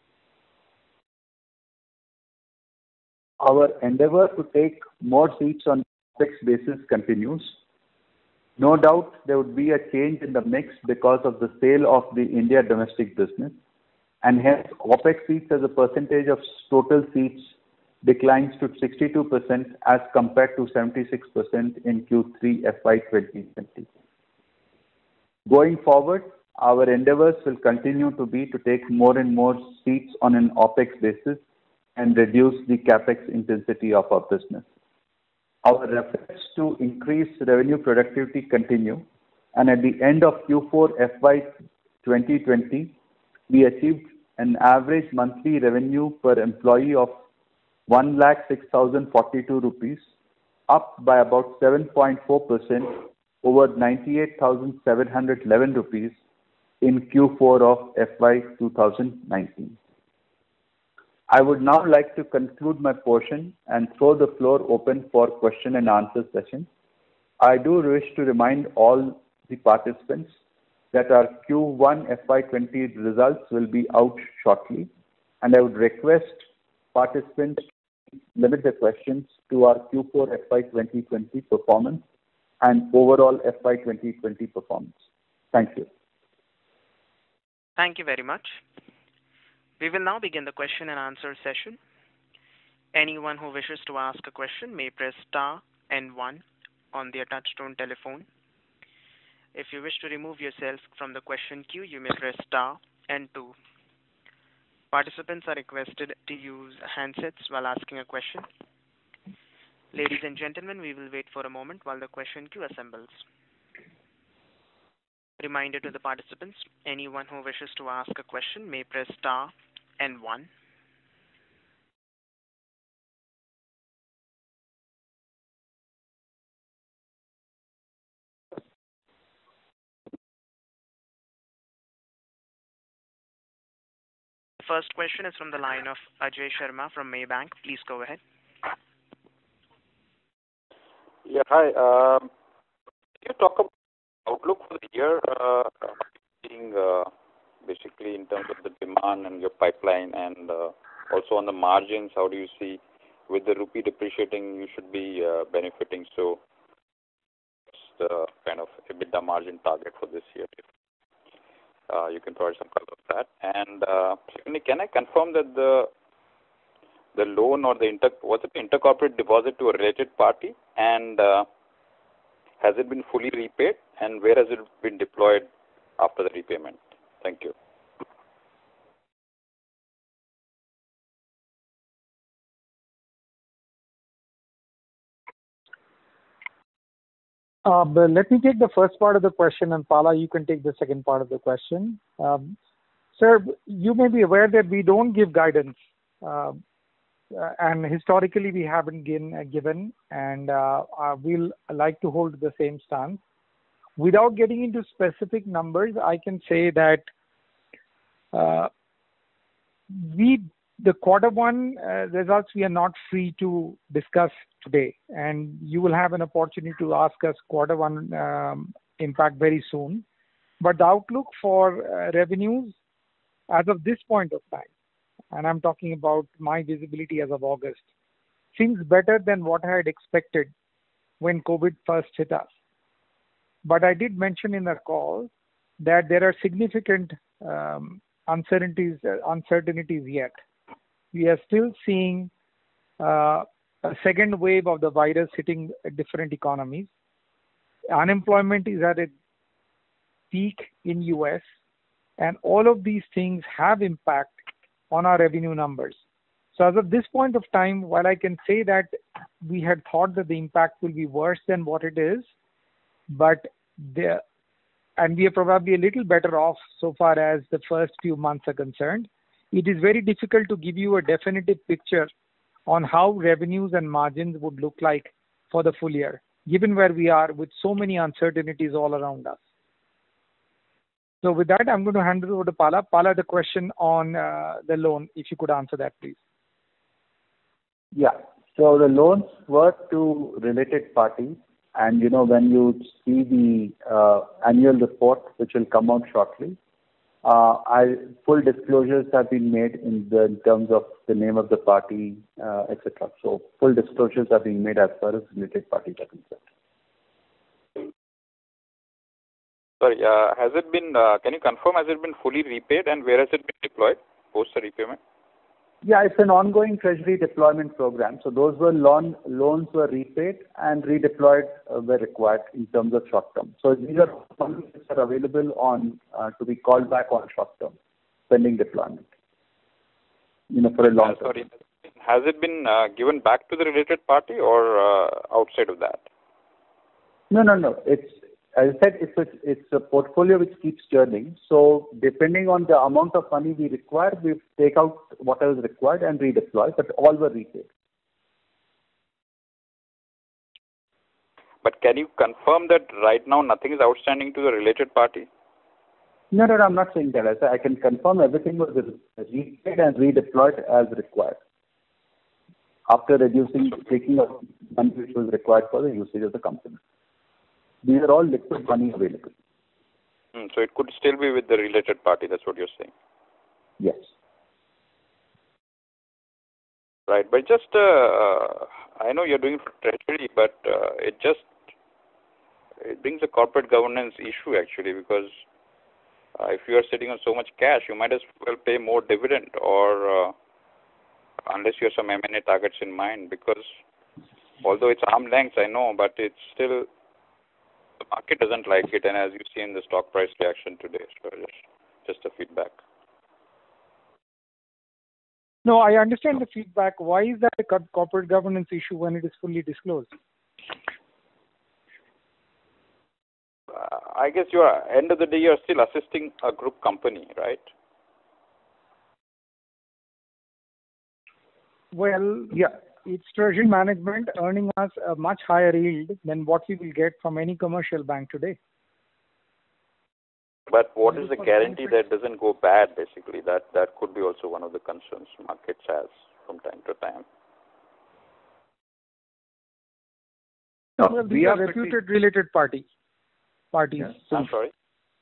Our endeavor to take more seats on fixed basis continues. No doubt there would be a change in the mix because of the sale of the India domestic business, and hence OPEX seats as a percentage of total seats declines to 62% as compared to 76% in Q3 FY 2020. Going forward, our endeavors will continue to be to take more and more seats on an OpEx basis and reduce the CapEx intensity of our business. Our efforts to increase revenue productivity continue, and at the end of Q4 FY 2020, we achieved an average monthly revenue per employee of 1,06,042 rupees, up by about 7.4% over 98,711 rupees in Q4 of FY 2019. I would now like to conclude my portion and throw the floor open for question and answer session. I do wish to remind all the participants that our Q1 FY20 results will be out shortly, and I would request participants to limit their questions to our Q4 FY 2020 performance and overall FY 2020 performance. Thank you. Thank you very much. We will now begin the question and answer session. Anyone who wishes to ask a question may press star and 1 on their touchtone telephone. If you wish to remove yourself from the question queue, you may press star and 2. Participants are requested to use handsets while asking a question. Ladies and gentlemen, we will wait for a moment while the question queue assembles. Reminder to the participants, anyone who wishes to ask a question may press star and 1. The first question is from the line of Ajay Sharma from Maybank. Please go ahead. Yeah, hi. Can you talk about outlook for the year, being basically in terms of the demand and your pipeline, and also on the margins? How do you see with the rupee depreciating? You should be benefiting. So, what's the kind of EBITDA margin target for this year? If you can provide some color of that. And secondly, can I confirm that the loan or was it intercorporate deposit to a related party, and has it been fully repaid, and where has it been deployed after the repayment? Thank you. Let me take the first part of the question, and Pala, you can take the second part of the question. Sir, you may be aware that we don't give guidance, and historically we haven't given, and we'll like to hold the same stance. Without getting into specific numbers, I can say that the quarter one results we are not free to discuss today, and you will have an opportunity to ask us quarter one impact very soon. But the outlook for revenues as of this point of time, and I'm talking about my visibility as of August, seems better than what I had expected when COVID first hit us. But I did mention in the call that there are significant uncertainties yet. We are still seeing a second wave of the virus hitting different economies. Unemployment is at a peak in US, and all of these things have impact on our revenue numbers. So as of this point of time, while I can say that we had thought that the impact will be worse than what it is, and we are probably a little better off so far as the first few months are concerned, it is very difficult to give you a definitive picture on how revenues and margins would look like for the full year, given where we are with so many uncertainties all around us. So with that, I'm going to hand it over to Pala. Pala, the question on the loan, if you could answer that, please. Yeah. So the loans were to related parties, and when you see the annual report, which will come out shortly, full disclosures have been made in terms of the name of the party, etc. So full disclosures are being made as far as related parties are concerned. Sorry, has it been? Can you confirm? Has it been fully repaid, and where has it been deployed post the repayment? Yeah, it's an ongoing treasury deployment program. So those were loans were repaid and redeployed where required in terms of short term. So these are funds that are available on to be called back on short term pending deployment. For a long term. Sorry, has it been given back to the related party or outside of that? No. It's, as I said, it's a portfolio which keeps churning. So depending on the amount of money we require, we take out whatever is required and redeploy, but all were repaid. But can you confirm that right now nothing is outstanding to the related party? No, I'm not saying that. I can confirm everything was repaid and redeployed as required. After taking out money which was required for the usage of the company. These are all liquid money available. So it could still be with the related party, that's what you're saying? Yes. Right, but just, I know you're doing it for treasury, but it brings a corporate governance issue actually, because if you are sitting on so much cash, you might as well pay more dividend, or unless you have some M&A targets in mind, because although it's arm's length, I know, but it's still, the market doesn't like it, and as you see in the stock price reaction today, so just a feedback. No, I understand the feedback. Why is that a corporate governance issue when it is fully disclosed? I guess you are, end of the day, you are still assisting a group company, right? Well, yeah, it's treasury management earning us a much higher yield than what we will get from any commercial bank today. But what is the guarantee that doesn't go bad, basically? That could be also one of the concerns markets has from time to time. No, well, we are reputed related parties. Yeah. I'm sorry?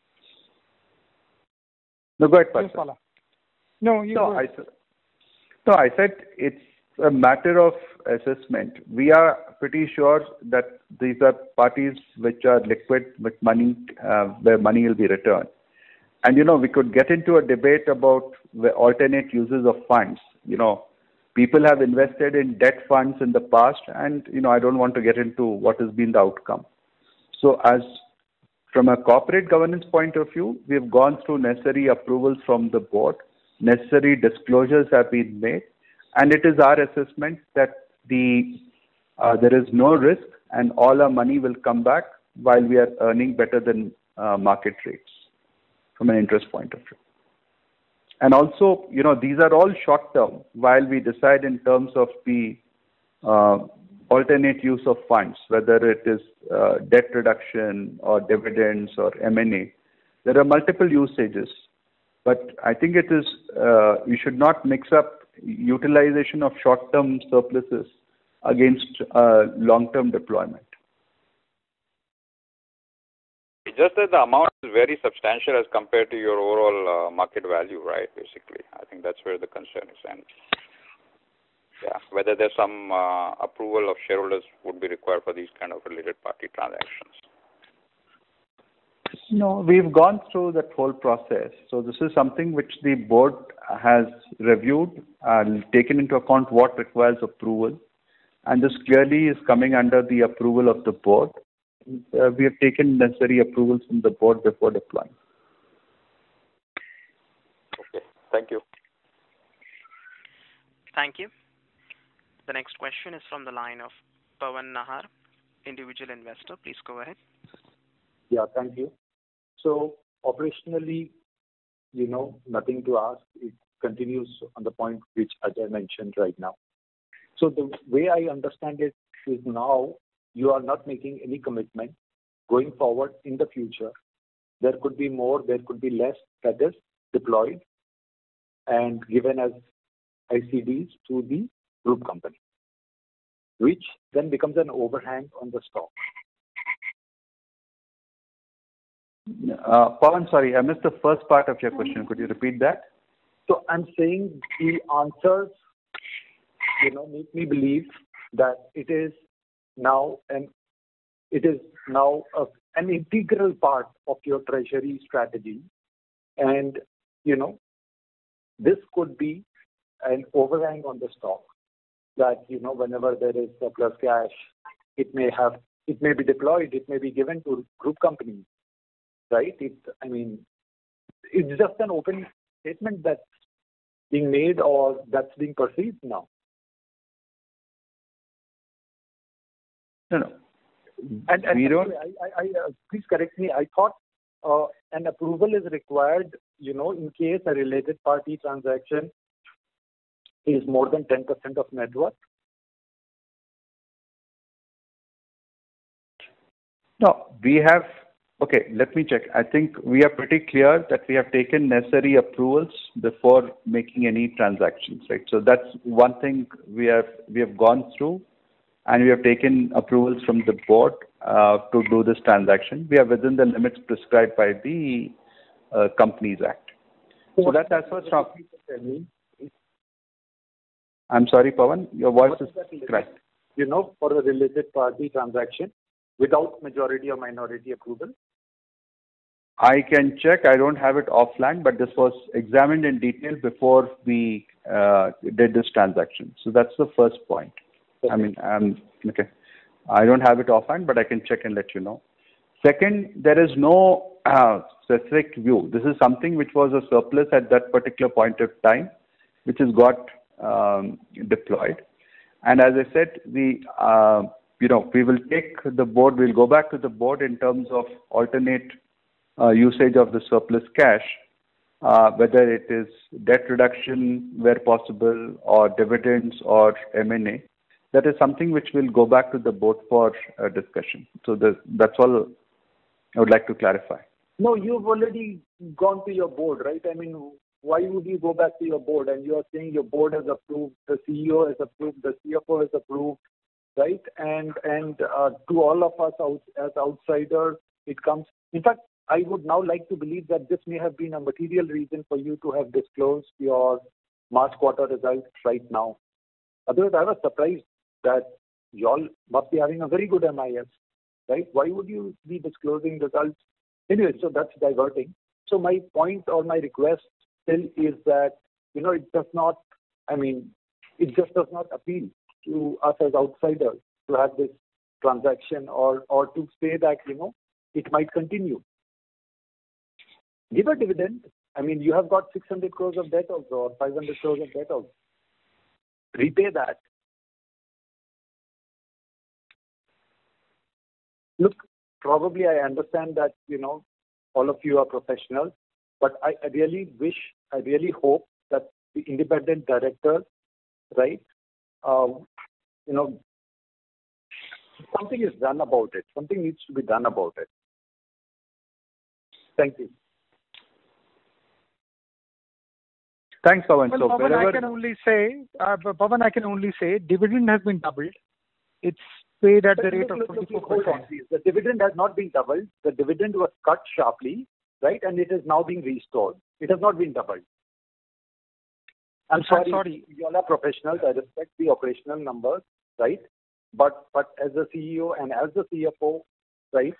No, go ahead, Pastor. No, you go ahead. I said it's a matter of assessment. We are pretty sure that these are parties which are liquid with money, where money will be returned. And, we could get into a debate about the alternate uses of funds. People have invested in debt funds in the past, and, I don't want to get into what has been the outcome. So from a corporate governance point of view, we have gone through necessary approvals from the board, necessary disclosures have been made, and it is our assessment that there is no risk and all our money will come back while we are earning better than market rates from an interest point of view. And also, these are all short term while we decide in terms of the alternate use of funds, whether it is debt reduction or dividends or M&A. There are multiple usages, but I think it is you should not mix up utilization of short-term surpluses against long-term deployment. It's just that the amount is very substantial as compared to your overall market value, right, basically. I think that's where the concern is. And whether there's some approval of shareholders would be required for these kind of related party transactions. No, we've gone through that whole process. So this is something which the board has reviewed and taken into account what requires approval. And this clearly is coming under the approval of the board. We have taken necessary approvals from the board before deploying. Okay, thank you. Thank you. The next question is from the line of Pawan Nahar, individual investor. Please go ahead. Yeah, thank you. So operationally, nothing to ask. It continues on the point which Ajay mentioned right now. So the way I understand it is now you are not making any commitment going forward in the future. There could be more, there could be less that is deployed and given as ICDs to the group company, which then becomes an overhang on the stock. Pawan, sorry, I missed the first part of your question. Could you repeat that? So I'm saying the answers, make me believe that it is now an integral part of your treasury strategy, and this could be an overhang on the stock that, whenever there is surplus cash, it may be deployed, it may be given to group companies, right? It's just an open statement that's being made or that's being perceived now. No. And we don't. Please correct me. I thought an approval is required, in case a related party transaction is more than 10% of net worth. No, we have. Okay, let me check. I think we are pretty clear that we have taken necessary approvals before making any transactions, right? So that's one thing we have gone through, and we have taken approvals from the board to do this transaction. We are within the limits prescribed by the Companies Act. So that's as far as. I'm sorry, Pawan, your voice is cracked. For a related party transaction without majority or minority approval? I can check. I don't have it offline, but this was examined in detail before we did this transaction. So that's the first point. Okay. Okay. I don't have it offline, but I can check and let you know. Second, there is no specific view. This is something which was a surplus at that particular point of time, which has got deployed. And as I said, we will take the board. We'll go back to the board in terms of alternate usage of the surplus cash, whether it is debt reduction where possible, or dividends, or M&A. That is something which will go back to the board for discussion. So that's all I would like to clarify. No, you've already gone to your board, right? Why would you go back to your board? And you are saying your board has approved, the CEO has approved, the CFO has approved, right? And to all of us as outsiders, it comes. In fact, I would now like to believe that this may have been a material reason for you to have disclosed your March quarter results right now. Otherwise, I was surprised that you all must be having a very good MIS, right? Why would you be disclosing results? Anyway, so that's diverting. So my point or my request still is that, it just does not appeal to us as outsiders to have this transaction or to say that, it might continue. Give a dividend. You have got 600 crores of debt also, or 500 crores of debt also. Repay that. Look, probably I understand that, all of you are professionals, but I really hope that the independent director, right, something is done about it. Something needs to be done about it. Thank you. Thanks, Pawan. Well, Pawan, I can only say dividend has been doubled. It's paid at the rate of 24%. The dividend has not been doubled. The dividend was cut sharply, right? And it is now being restored. It has not been doubled. I'm sorry. You all are professionals. I respect the operational numbers, right? But as the CEO and as the CFO, right?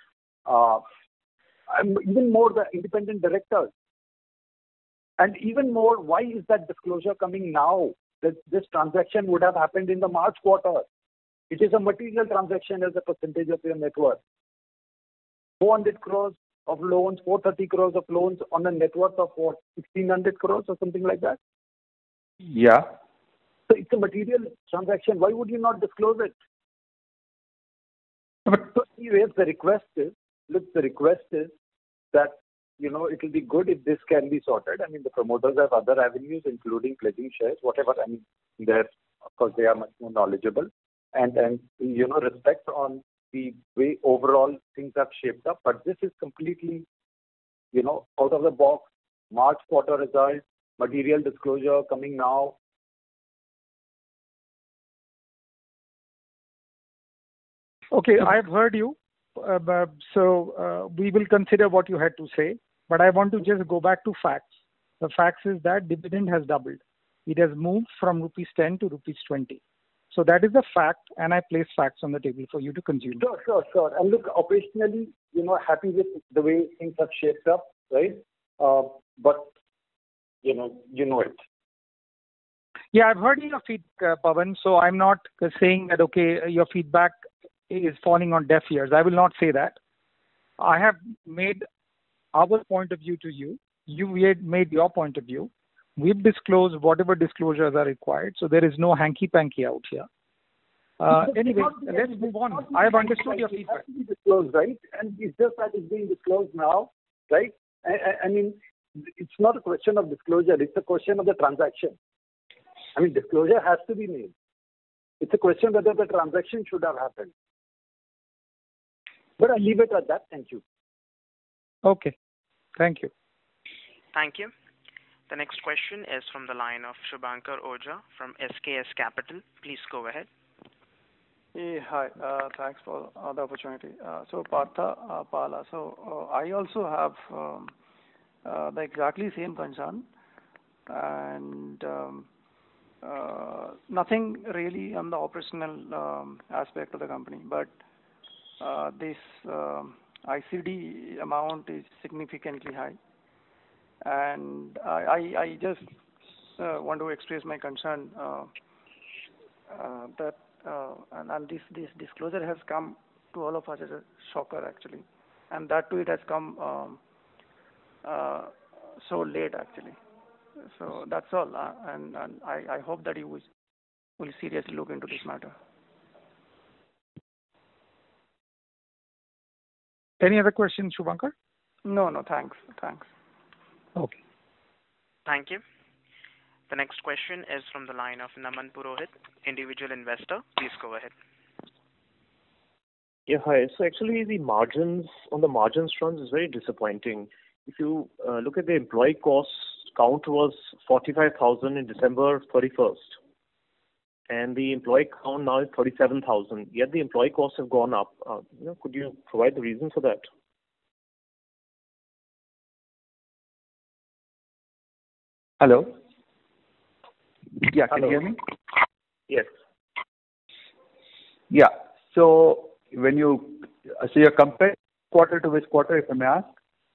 Even more the independent directors. And even more, why is that disclosure coming now? This transaction would have happened in the March quarter. It is a material transaction as a percentage of your net worth. 400 crores of loans, 430 crores of loans on a net worth of what, 1,600 crores or something like that? Yeah. So it's a material transaction. Why would you not disclose it? But so anyways, the request is that, it will be good if this can be sorted. The promoters have other avenues, including pledging shares, whatever. Of course, they are much more knowledgeable. And respect on the way overall things have shaped up. But this is completely, out of the box, March quarter result, material disclosure coming now. Okay, I've heard you. So we will consider what you had to say. But I want to just go back to facts. The facts is that dividend has doubled. It has moved from rupees 10 to rupees 20. So that is the fact, and I place facts on the table for you to consume. Sure. And look, operationally, happy with the way things have shaped up, right? But, you know it. Yeah, I've heard your feedback, Pawan. So I'm not saying that, okay, your feedback is falling on deaf ears. I will not say that. I have made our point of view to you. You made your point of view. We've disclosed whatever disclosures are required. So there is no hanky-panky out here. Anyway, let's move on. I have understood your feedback. It has to be disclosed, right? And it's just that it's being disclosed now, right? I mean, it's not a question of disclosure. It's a question of the transaction. I mean, disclosure has to be made. It's a question whether the transaction should have happened. But I'll leave it at that. Thank you. Okay. Thank you. Thank you. The next question is from the line of Shubhankar Oja from SKS Capital. Please go ahead. Hey, hi. Thanks for the opportunity. So, Partha Pala. So, I also have the exactly same concern, and nothing really on the operational aspect of the company, but this ICD amount is significantly high, and I just want to express my concern that and this disclosure has come to all of us as a shocker actually, and that too it has come so late actually. So that's all, and I hope that you will seriously look into this matter. Any other questions, Shubhankar? No, thanks. Okay. Thank you. The next question is from the line of Naman Purohit, individual investor. Please go ahead. Yeah, hi. So actually the margins front is very disappointing. If you look at the employee costs, count was 45,000 in December 31st. And the employee count now is 37,000. Yet the employee costs have gone up. Could you provide the reason for that? Hello? Yeah, can Hello. you hear me? Yes. Yeah. So when you're comparing quarter to which quarter, if I may ask?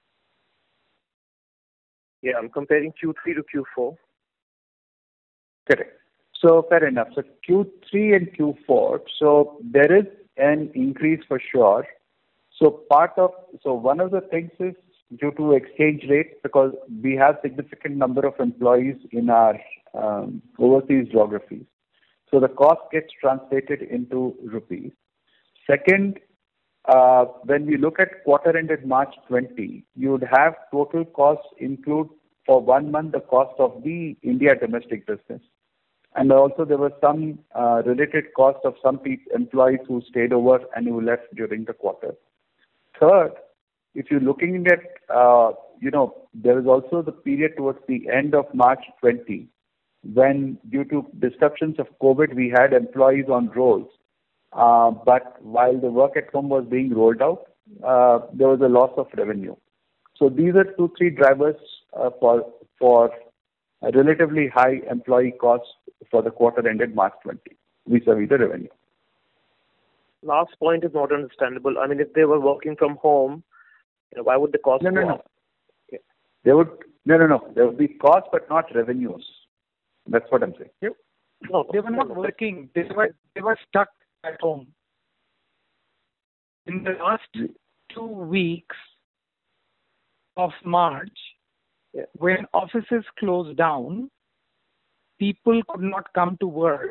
Yeah, I'm comparing Q3 to Q4. Correct. So fair enough. So Q3 and Q4, so there is an increase for sure. So one of the things is due to exchange rate, because we have significant number of employees in our overseas geographies. So the cost gets translated into rupees. Second, when we look at quarter ended March 20, you would have total costs include for 1 month the cost of the India domestic business. And also there were some related costs of some employees who stayed over and who left during the quarter. Third, if you're looking at, there is also the period towards the end of March 20, when due to disruptions of COVID, we had employees on rolls. But while the work at home was being rolled out, there was a loss of revenue. So these are 2-3 drivers for a relatively high employee costs for the quarter ended March 20, vis-a-vis the revenue. Last point is not understandable. I mean, if they were working from home, why would the cost go up? Yeah. There would be costs, but not revenues. That's what I'm saying. No, they were not working. They were stuck at home. In the last 2 weeks of March, when offices closed down, people could not come to work.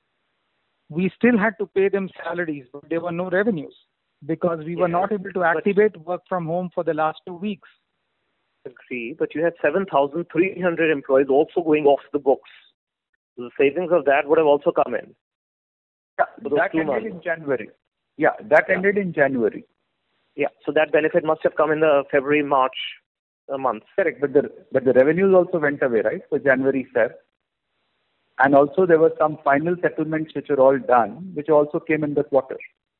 We still had to pay them salaries, but there were no revenues because we were not able to activate work from home for the last 2 weeks. Agree, but you had 7,300 employees also going off the books. The savings of that would have also come in. Yeah, that ended in January. Ended in January. Yeah, so that benefit must have come in the February-March months. Correct, but the revenues also went away, right, for January, Feb. And also there were some final settlements which are all done, which also came in the quarter.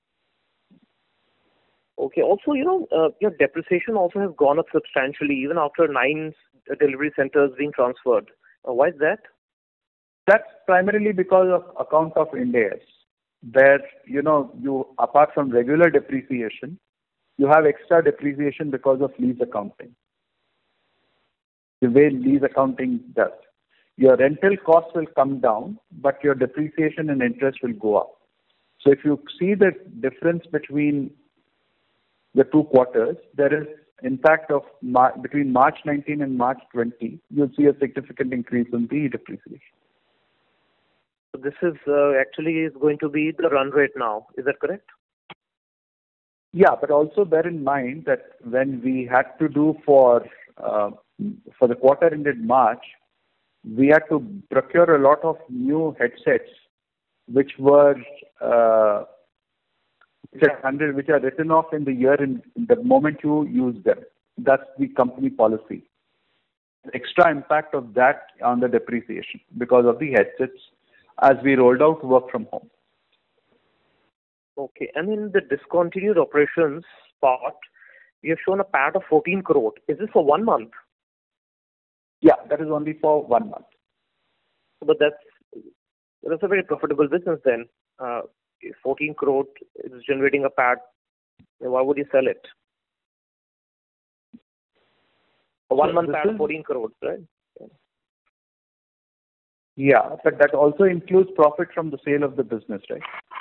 Okay. Also, your depreciation also has gone up substantially, even after 9 delivery centers being transferred. Why is that? That's primarily because of account of Ind AS, where, you, apart from regular depreciation, you have extra depreciation because of lease accounting. The way lease accounting does. your rental costs will come down, but your depreciation and interest will go up. So if you see the difference between the 2 quarters, there is impact of between March 19 and March 20, you'll see a significant increase in the depreciation. So this is actually is going to be the run rate now. Is that correct? Yeah, but also bear in mind that when we had to do for the quarter ended March, we had to procure a lot of new headsets, which were which are written off in the year in the moment you use them. That's the company policy. The extra impact of that on the depreciation because of the headsets as we rolled out work from home. Okay. And in the discontinued operations part, you have shown a PAT of 14 crore. Is this for 1 month? Yeah, that is only for 1 month. But that's a very profitable business then. 14 crore is generating a PAT. Why would you sell it? A 1 month PAT of 14 crores, right? Yeah, but that also includes profit from the sale of the business, right?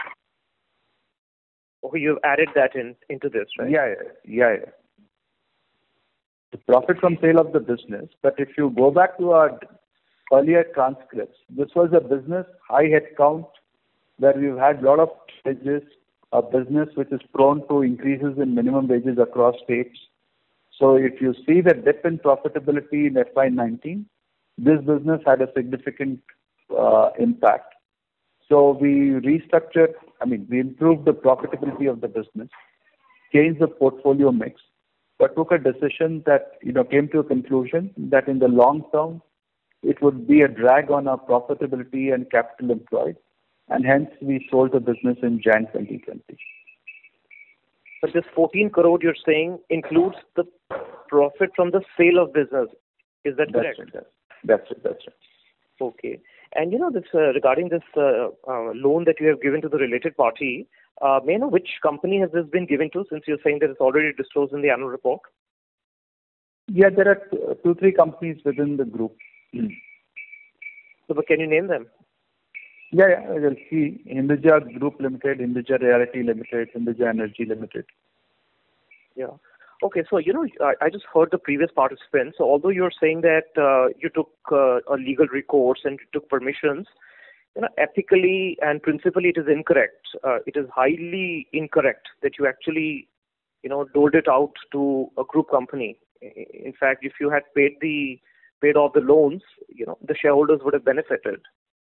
Okay, you've added that into this, right? Yeah. The profit from sale of the business, but if you go back to our earlier transcripts, this was a business, high headcount, where we've had a lot of challenges, a business which is prone to increases in minimum wages across states. So if you see the dip in profitability in FY19, this business had a significant impact. So we restructured, we improved the profitability of the business, changed the portfolio mix, but took a decision that, came to a conclusion that in the long term, it would be a drag on our profitability and capital employed, and hence we sold the business in Jan 2020. But this 14 crore you're saying includes the profit from the sale of business. Is that correct? That's right. Okay. And this regarding this loan that you have given to the related party, may I know which company has this been given to, since you're saying that it's already disclosed in the annual report? Yeah, there are 2-3 companies within the group. So, but can you name them? Yeah. You'll see Hinduja Group Limited, Hinduja Realty Limited, Hinduja Energy Limited. Yeah. Okay, so I just heard the previous participants. So although you're saying that you took a legal recourse and you took permissions, ethically and principally it is incorrect. It is highly incorrect that you actually, doled it out to a group company. In fact, if you had paid off the loans, the shareholders would have benefited.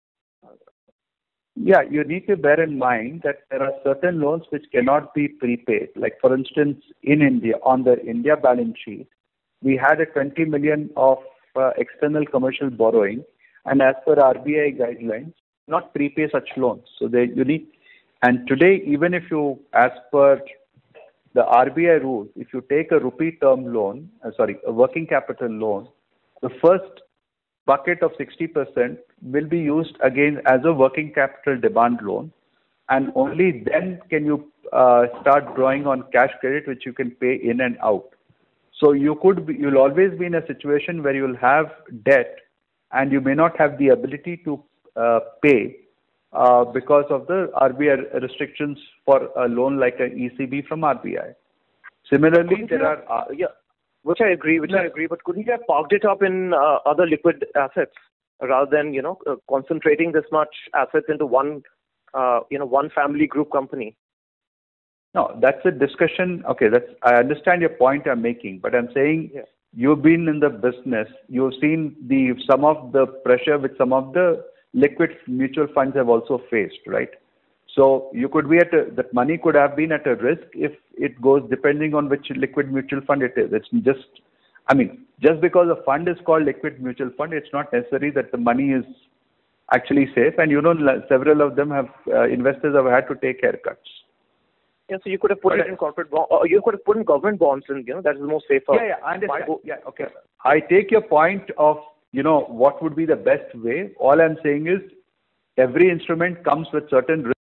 Yeah, you need to bear in mind that there are certain loans which cannot be prepaid. Like for instance, in India, on the India balance sheet, we had a 20 million of external commercial borrowing, and as per RBI guidelines, not prepay such loans. So you need, and today, even if you, as per the RBI rules, if you take a rupee term loan, a working capital loan, the first bucket of 60% will be used again as a working capital demand loan, and only then can you start drawing on cash credit, which you can pay in and out. So you'll always be in a situation where you'll have debt and you may not have the ability to pay because of the RBI restrictions for a loan like an ECB from RBI. Similarly, there are which I agree. But couldn't you have parked it up in other liquid assets rather than concentrating this much assets into one family group company? No, that's a discussion. Okay, I understand your point I'm making, but I'm saying you've been in the business. You've seen some of the pressure which some of the liquid mutual funds have also faced, right? So you could be that money could have been at a risk if it goes, depending on which liquid mutual fund it is. It's just because a fund is called liquid mutual fund, it's not necessary that the money is actually safe. And several of them investors have had to take haircuts. Yeah, so you could have put it in corporate bonds, or you could have put in government bonds, and that is more safer. Yeah, I understand. Okay. I take your point of what would be the best way. All I'm saying is every instrument comes with certain risks.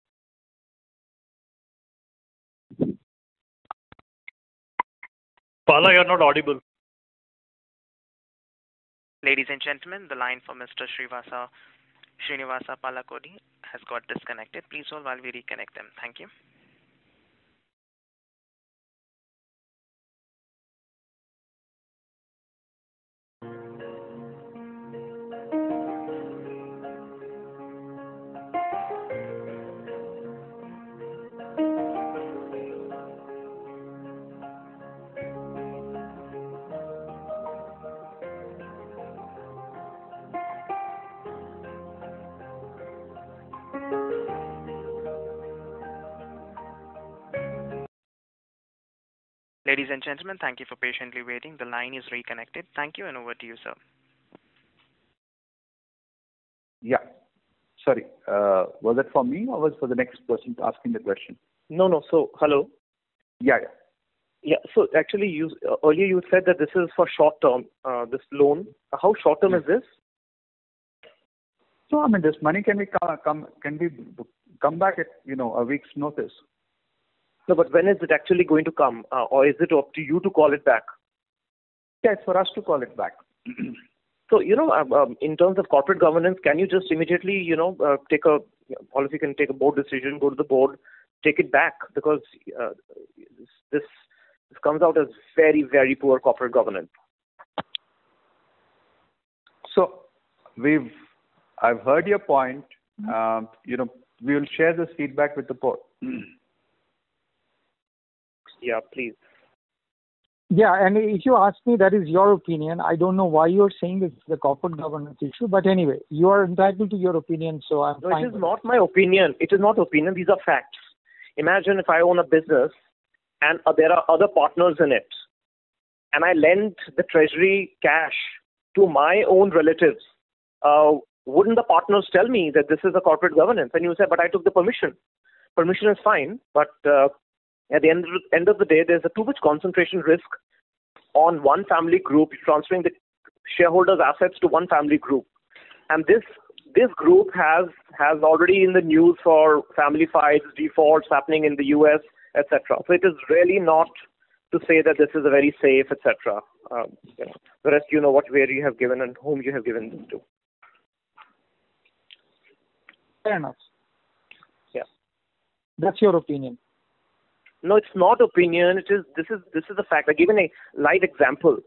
Pala, you're not audible. Ladies and gentlemen, the line for Mr. Srinivasa Palakodi has got disconnected. Please hold while we reconnect them. Thank you. Ladies and gentlemen, thank you for patiently waiting. The line is reconnected. Thank you, and over to you, sir. Yeah. Sorry. Was it for me or was it for the next person asking the question? No. So, hello. Yeah. Yeah. So actually, earlier you said that this is for short term. This loan. How short term is this? So I mean, this money can be come back at a week's notice. No, but when is it actually going to come, or is it up to you to call it back? Yeah, it's for us to call it back. So in terms of corporate governance, can you just immediately policy can take a board decision, go to the board, take it back, because this comes out as very, very poor corporate governance. So I've heard your point. We will share this feedback with the board. Yeah, please. Yeah, and if you ask me, that is your opinion. I don't know why you're saying this is a corporate governance issue, but anyway, you are entitled to your opinion, so I'm fine. It is not my opinion. It is not opinion. These are facts. Imagine if I own a business and there are other partners in it, and I lend the treasury cash to my own relatives. Wouldn't the partners tell me that this is a corporate governance? And you say, but I took the permission. Permission is fine, but at the end of the day, there's a too much concentration risk on one family group, transferring the shareholders' assets to one family group. And this group has already in the news for family fights, defaults happening in the US, etc. So it is really not to say that this is a very safe, etc. The rest, where you have given and whom you have given this to. Fair enough. Yeah. That's your opinion. No, it's not opinion. This is a fact. I given a light example.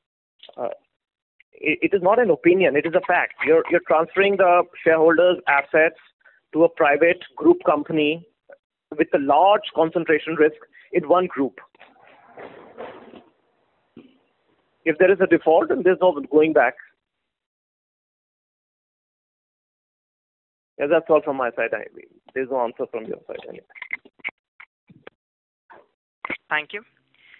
It is not an opinion. It is a fact. You're transferring the shareholders' assets to a private group company with a large concentration risk in one group. If there is a default, then there's no going back. Yeah, that's all from my side. There's no answer from your side anyway. Thank you.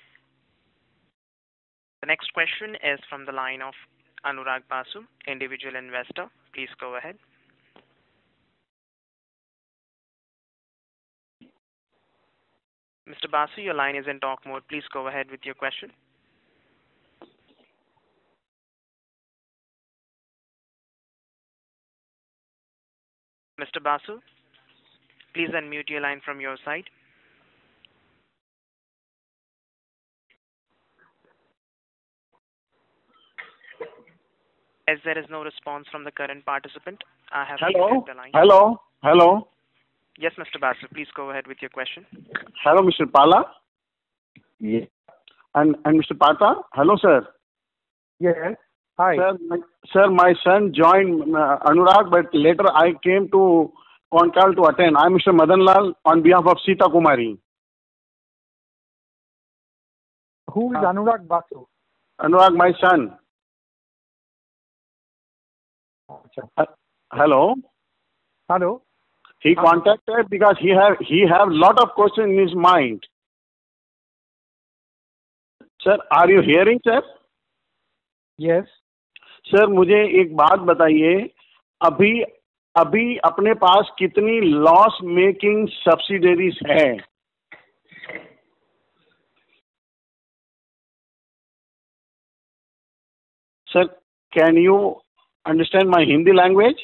The next question is from the line of Anurag Basu, individual investor. Please go ahead. Mr. Basu, your line is in talk mode. Please go ahead with your question. Mr. Basu, please unmute your line from your side. As there is no response from the current participant, I have Hello. the line. Hello. Yes, Mr. Basu, please go ahead with your question. Hello, Mr. Pala. Yes. And Mr. Pata. Hello, sir. Yes. Hi. Sir, my son joined Anurag, but later I came to Concall to attend. I'm Mr. Madan Lal on behalf of Sita Kumari. Who is Anurag Basu? Anurag, my son. Hello. Hello. He contacted because he have lot of questions in his mind. Sir, are you hearing, sir? Yes. Sir मुझे एक बात बताइए, अभी अपने पास कितनी loss making subsidiaries है? Sir, can you understand my Hindi language?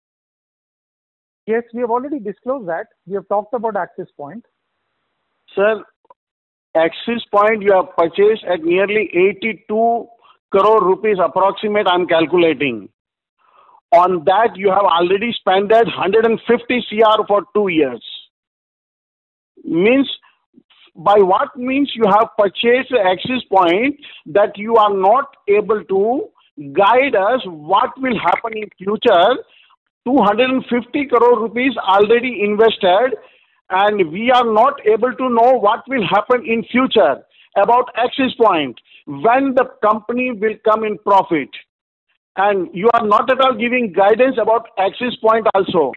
Yes, we have already disclosed that. We have talked about Axis Point. Sir, Axis Point you have purchased at nearly 82 crore rupees approximate I'm calculating. On that, you have already spent 150 CR for 2 years. Means, by what means you have purchased Axis Point that you are not able to guide us what will happen in future? 250 crore rupees already invested, and we are not able to know what will happen in future about Axis Point, when the company will come in profit. And you are not at all giving guidance about Axis Point also.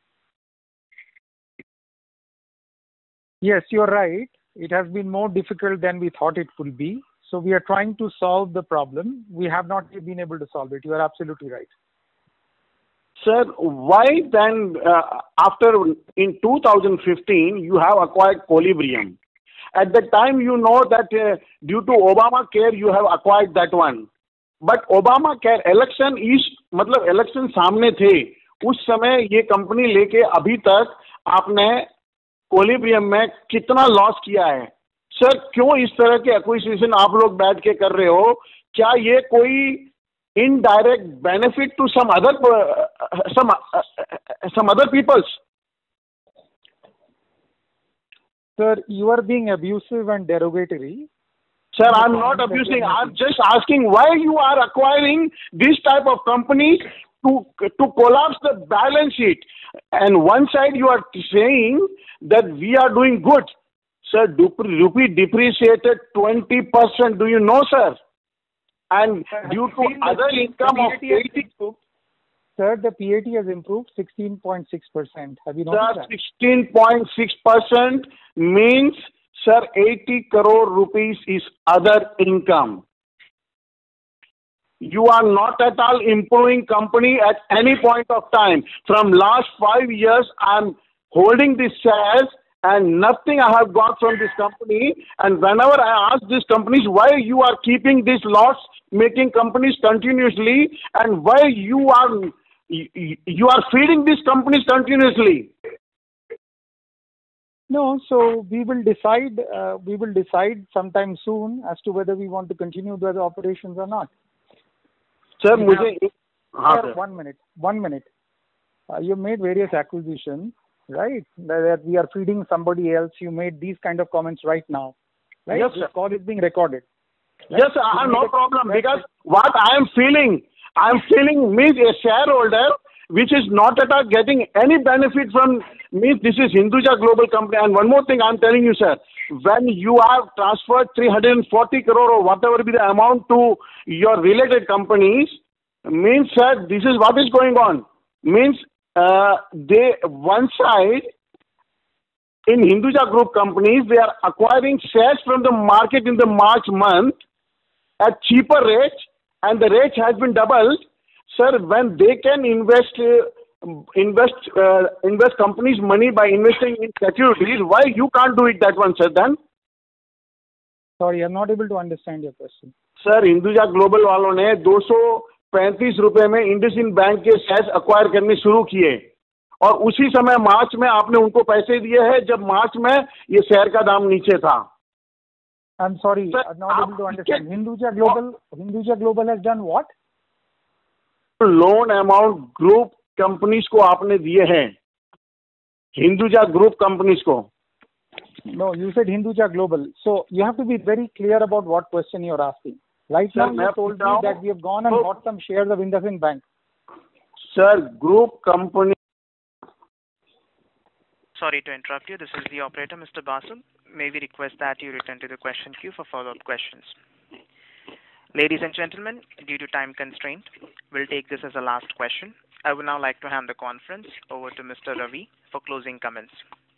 Yes, you're right. It has been more difficult than we thought it would be. So we are trying to solve the problem. We have not been able to solve it. You are absolutely right. Sir, why then, after in 2015, you have acquired Colibrium? At the time, you know that due to Obamacare, you have acquired that one. But Obamacare election मतलब election सामने थे, उस समय ये company लेके अभी तक आपने कोलिब्रियम में कितना लॉस किया है? सर, क्यों इस तरह के एक्विजिशन आप लोग बैठ के कर रहे हो? क्या ये कोई indirect benefit to some other peoples? Sir, you are being abusive and derogatory. Sir, I'm not abusing. I'm just asking why you are acquiring this type of companies to collapse the balance sheet. And one side you are saying that we are doing good. Sir, rupee depreciated 20%. Do you know, sir? And due to other income of 80... Sir, the PAT has improved 16.6%. Have you noticed that? 16.6% means, sir, 80 crore rupees is other income. You are not at all improving company at any point of time. From last 5 years, I'm holding these shares and nothing I have got from this company. And whenever I ask these companies why you are keeping this loss-making companies continuously and why you are feeding these companies continuously. No, so we will decide sometime soon as to whether we want to continue those operations or not. Sir, sir, 1 minute. You made various acquisitions, right? That we are feeding somebody else. You made these kind of comments right now, right? Yes, sir. This call is being recorded. Right? Yes, sir, I have no problem, because what I am feeling means a shareholder which is not at all getting any benefit from means this is Hinduja Global Company. And one more thing I am telling you, sir, when you have transferred 340 crore or whatever be the amount to your related companies, means, sir, this is what is going on. Means they one side in Hinduja Group companies, they are acquiring shares from the market in the March month at cheaper rates, and the rate has been doubled. Sir, when they can invest companies' money by investing in securities, why you can't do it that one, sir, then? Sorry, I'm not able to understand your question. Sir, Hinduja Global वालों ने 235 रुपए में IndusInd bank के shares acquire करने शुरू किए, और उसी समय मार्च में आपने उनको पैसे दिए हैं जब मार्च में ये शेयर का दाम नीचे था. I'm sorry, sir, I'm not able to understand. Hinduja Global has done what? Loan amount group companies को आपने दिए हैं, हिंदुजा ग्रुप कंपनीज को. No, you said Hinduja Global. So you have to be very clear about what question you're asking. Right now, you told me that we have gone and bought some shares of IndusInd Bank. Sir, group company. Sorry to interrupt you. This is the operator, Mr. Basu. May we request that you return to the question queue for follow-up questions. Ladies and gentlemen, due to time constraint, we'll take this as a last question. I would now like to hand the conference over to Mr. Ravi for closing comments.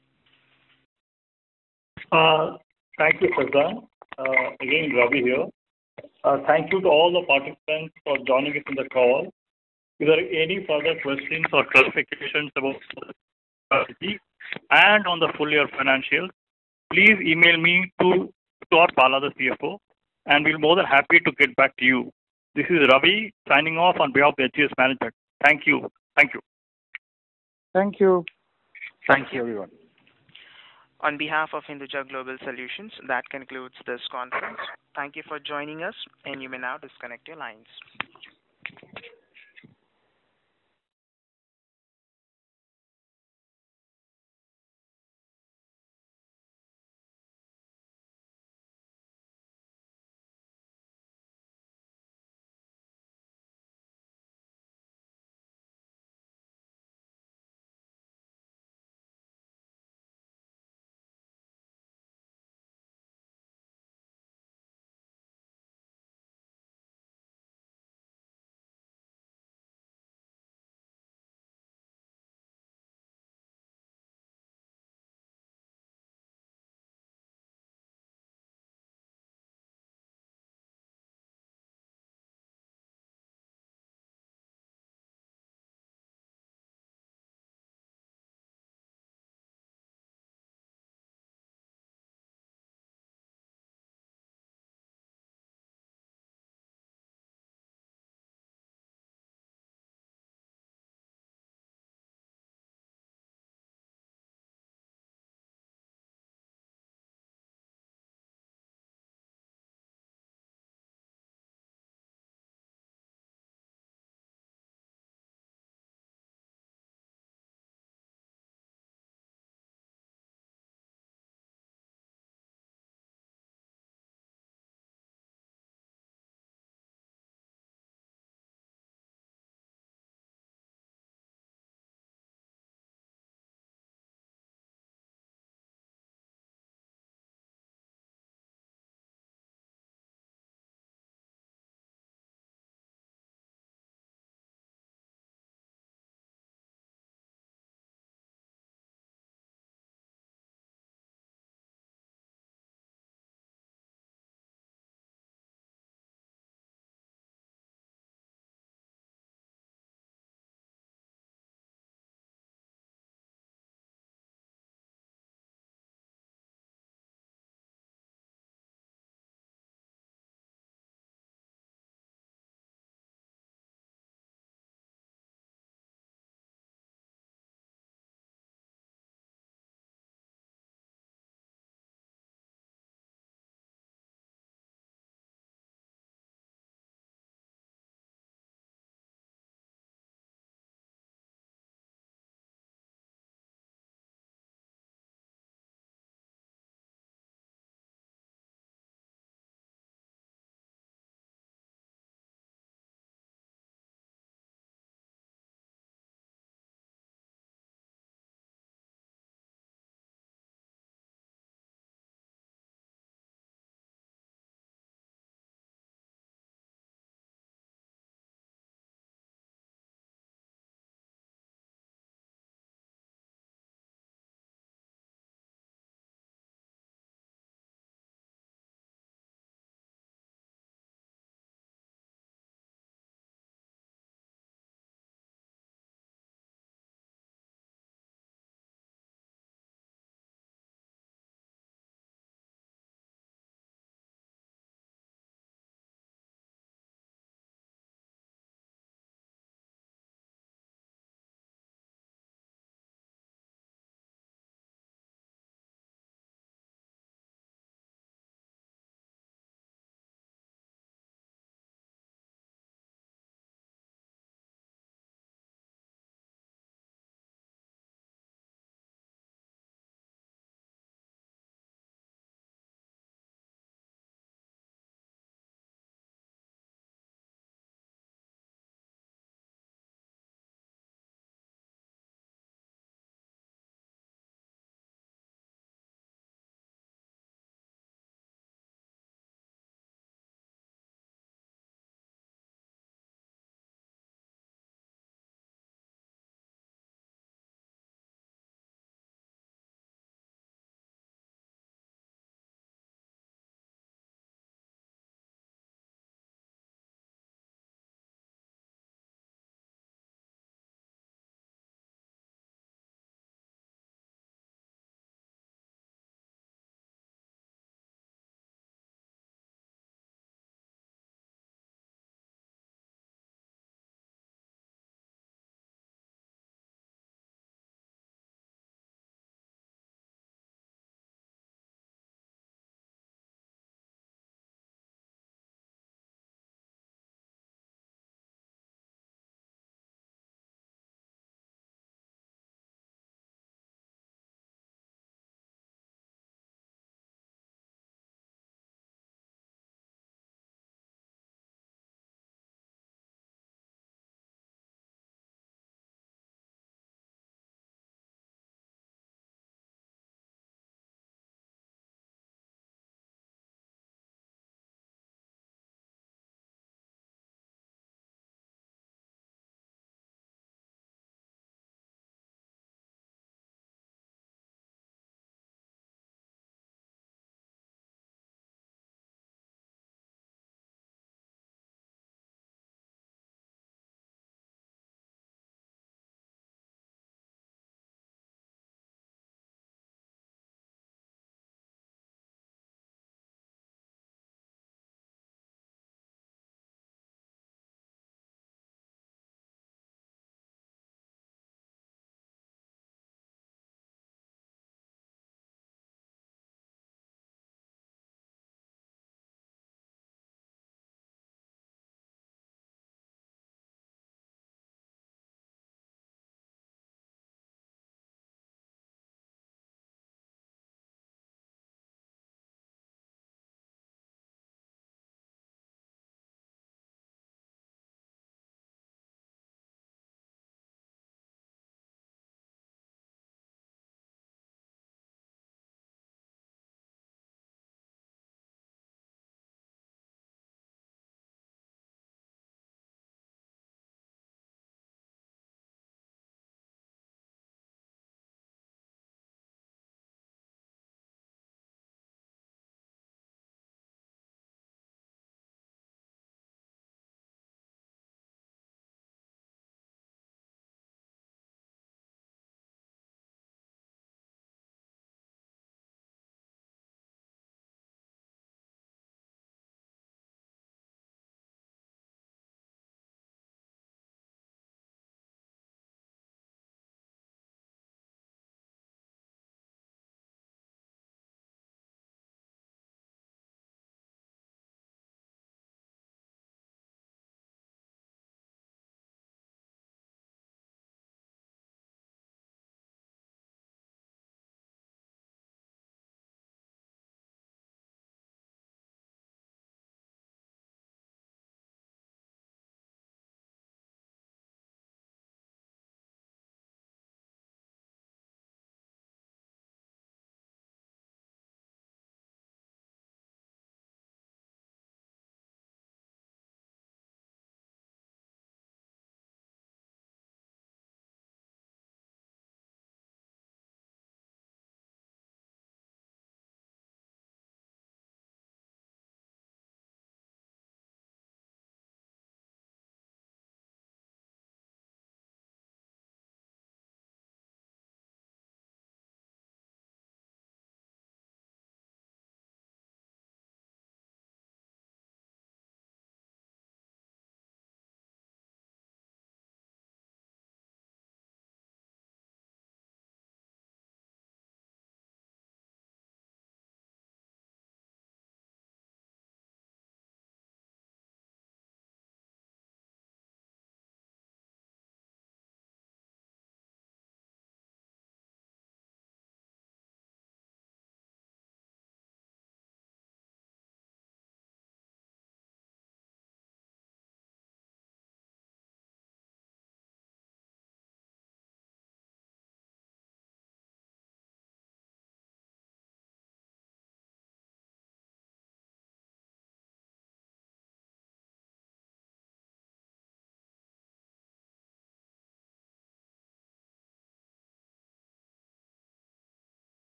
Thank you, Faizan. Again, Ravi here. Thank you to all the participants for joining us in the call. If there are any further questions or clarifications about the strategy and on the full year financials, please email me to our Pala, the CFO, and we'll be more than happy to get back to you. This is Ravi signing off on behalf of the HGS management. Thank you. Thank you. Thank you. Thank you, everyone. On behalf of Hinduja Global Solutions, that concludes this conference. Thank you for joining us, and you may now disconnect your lines.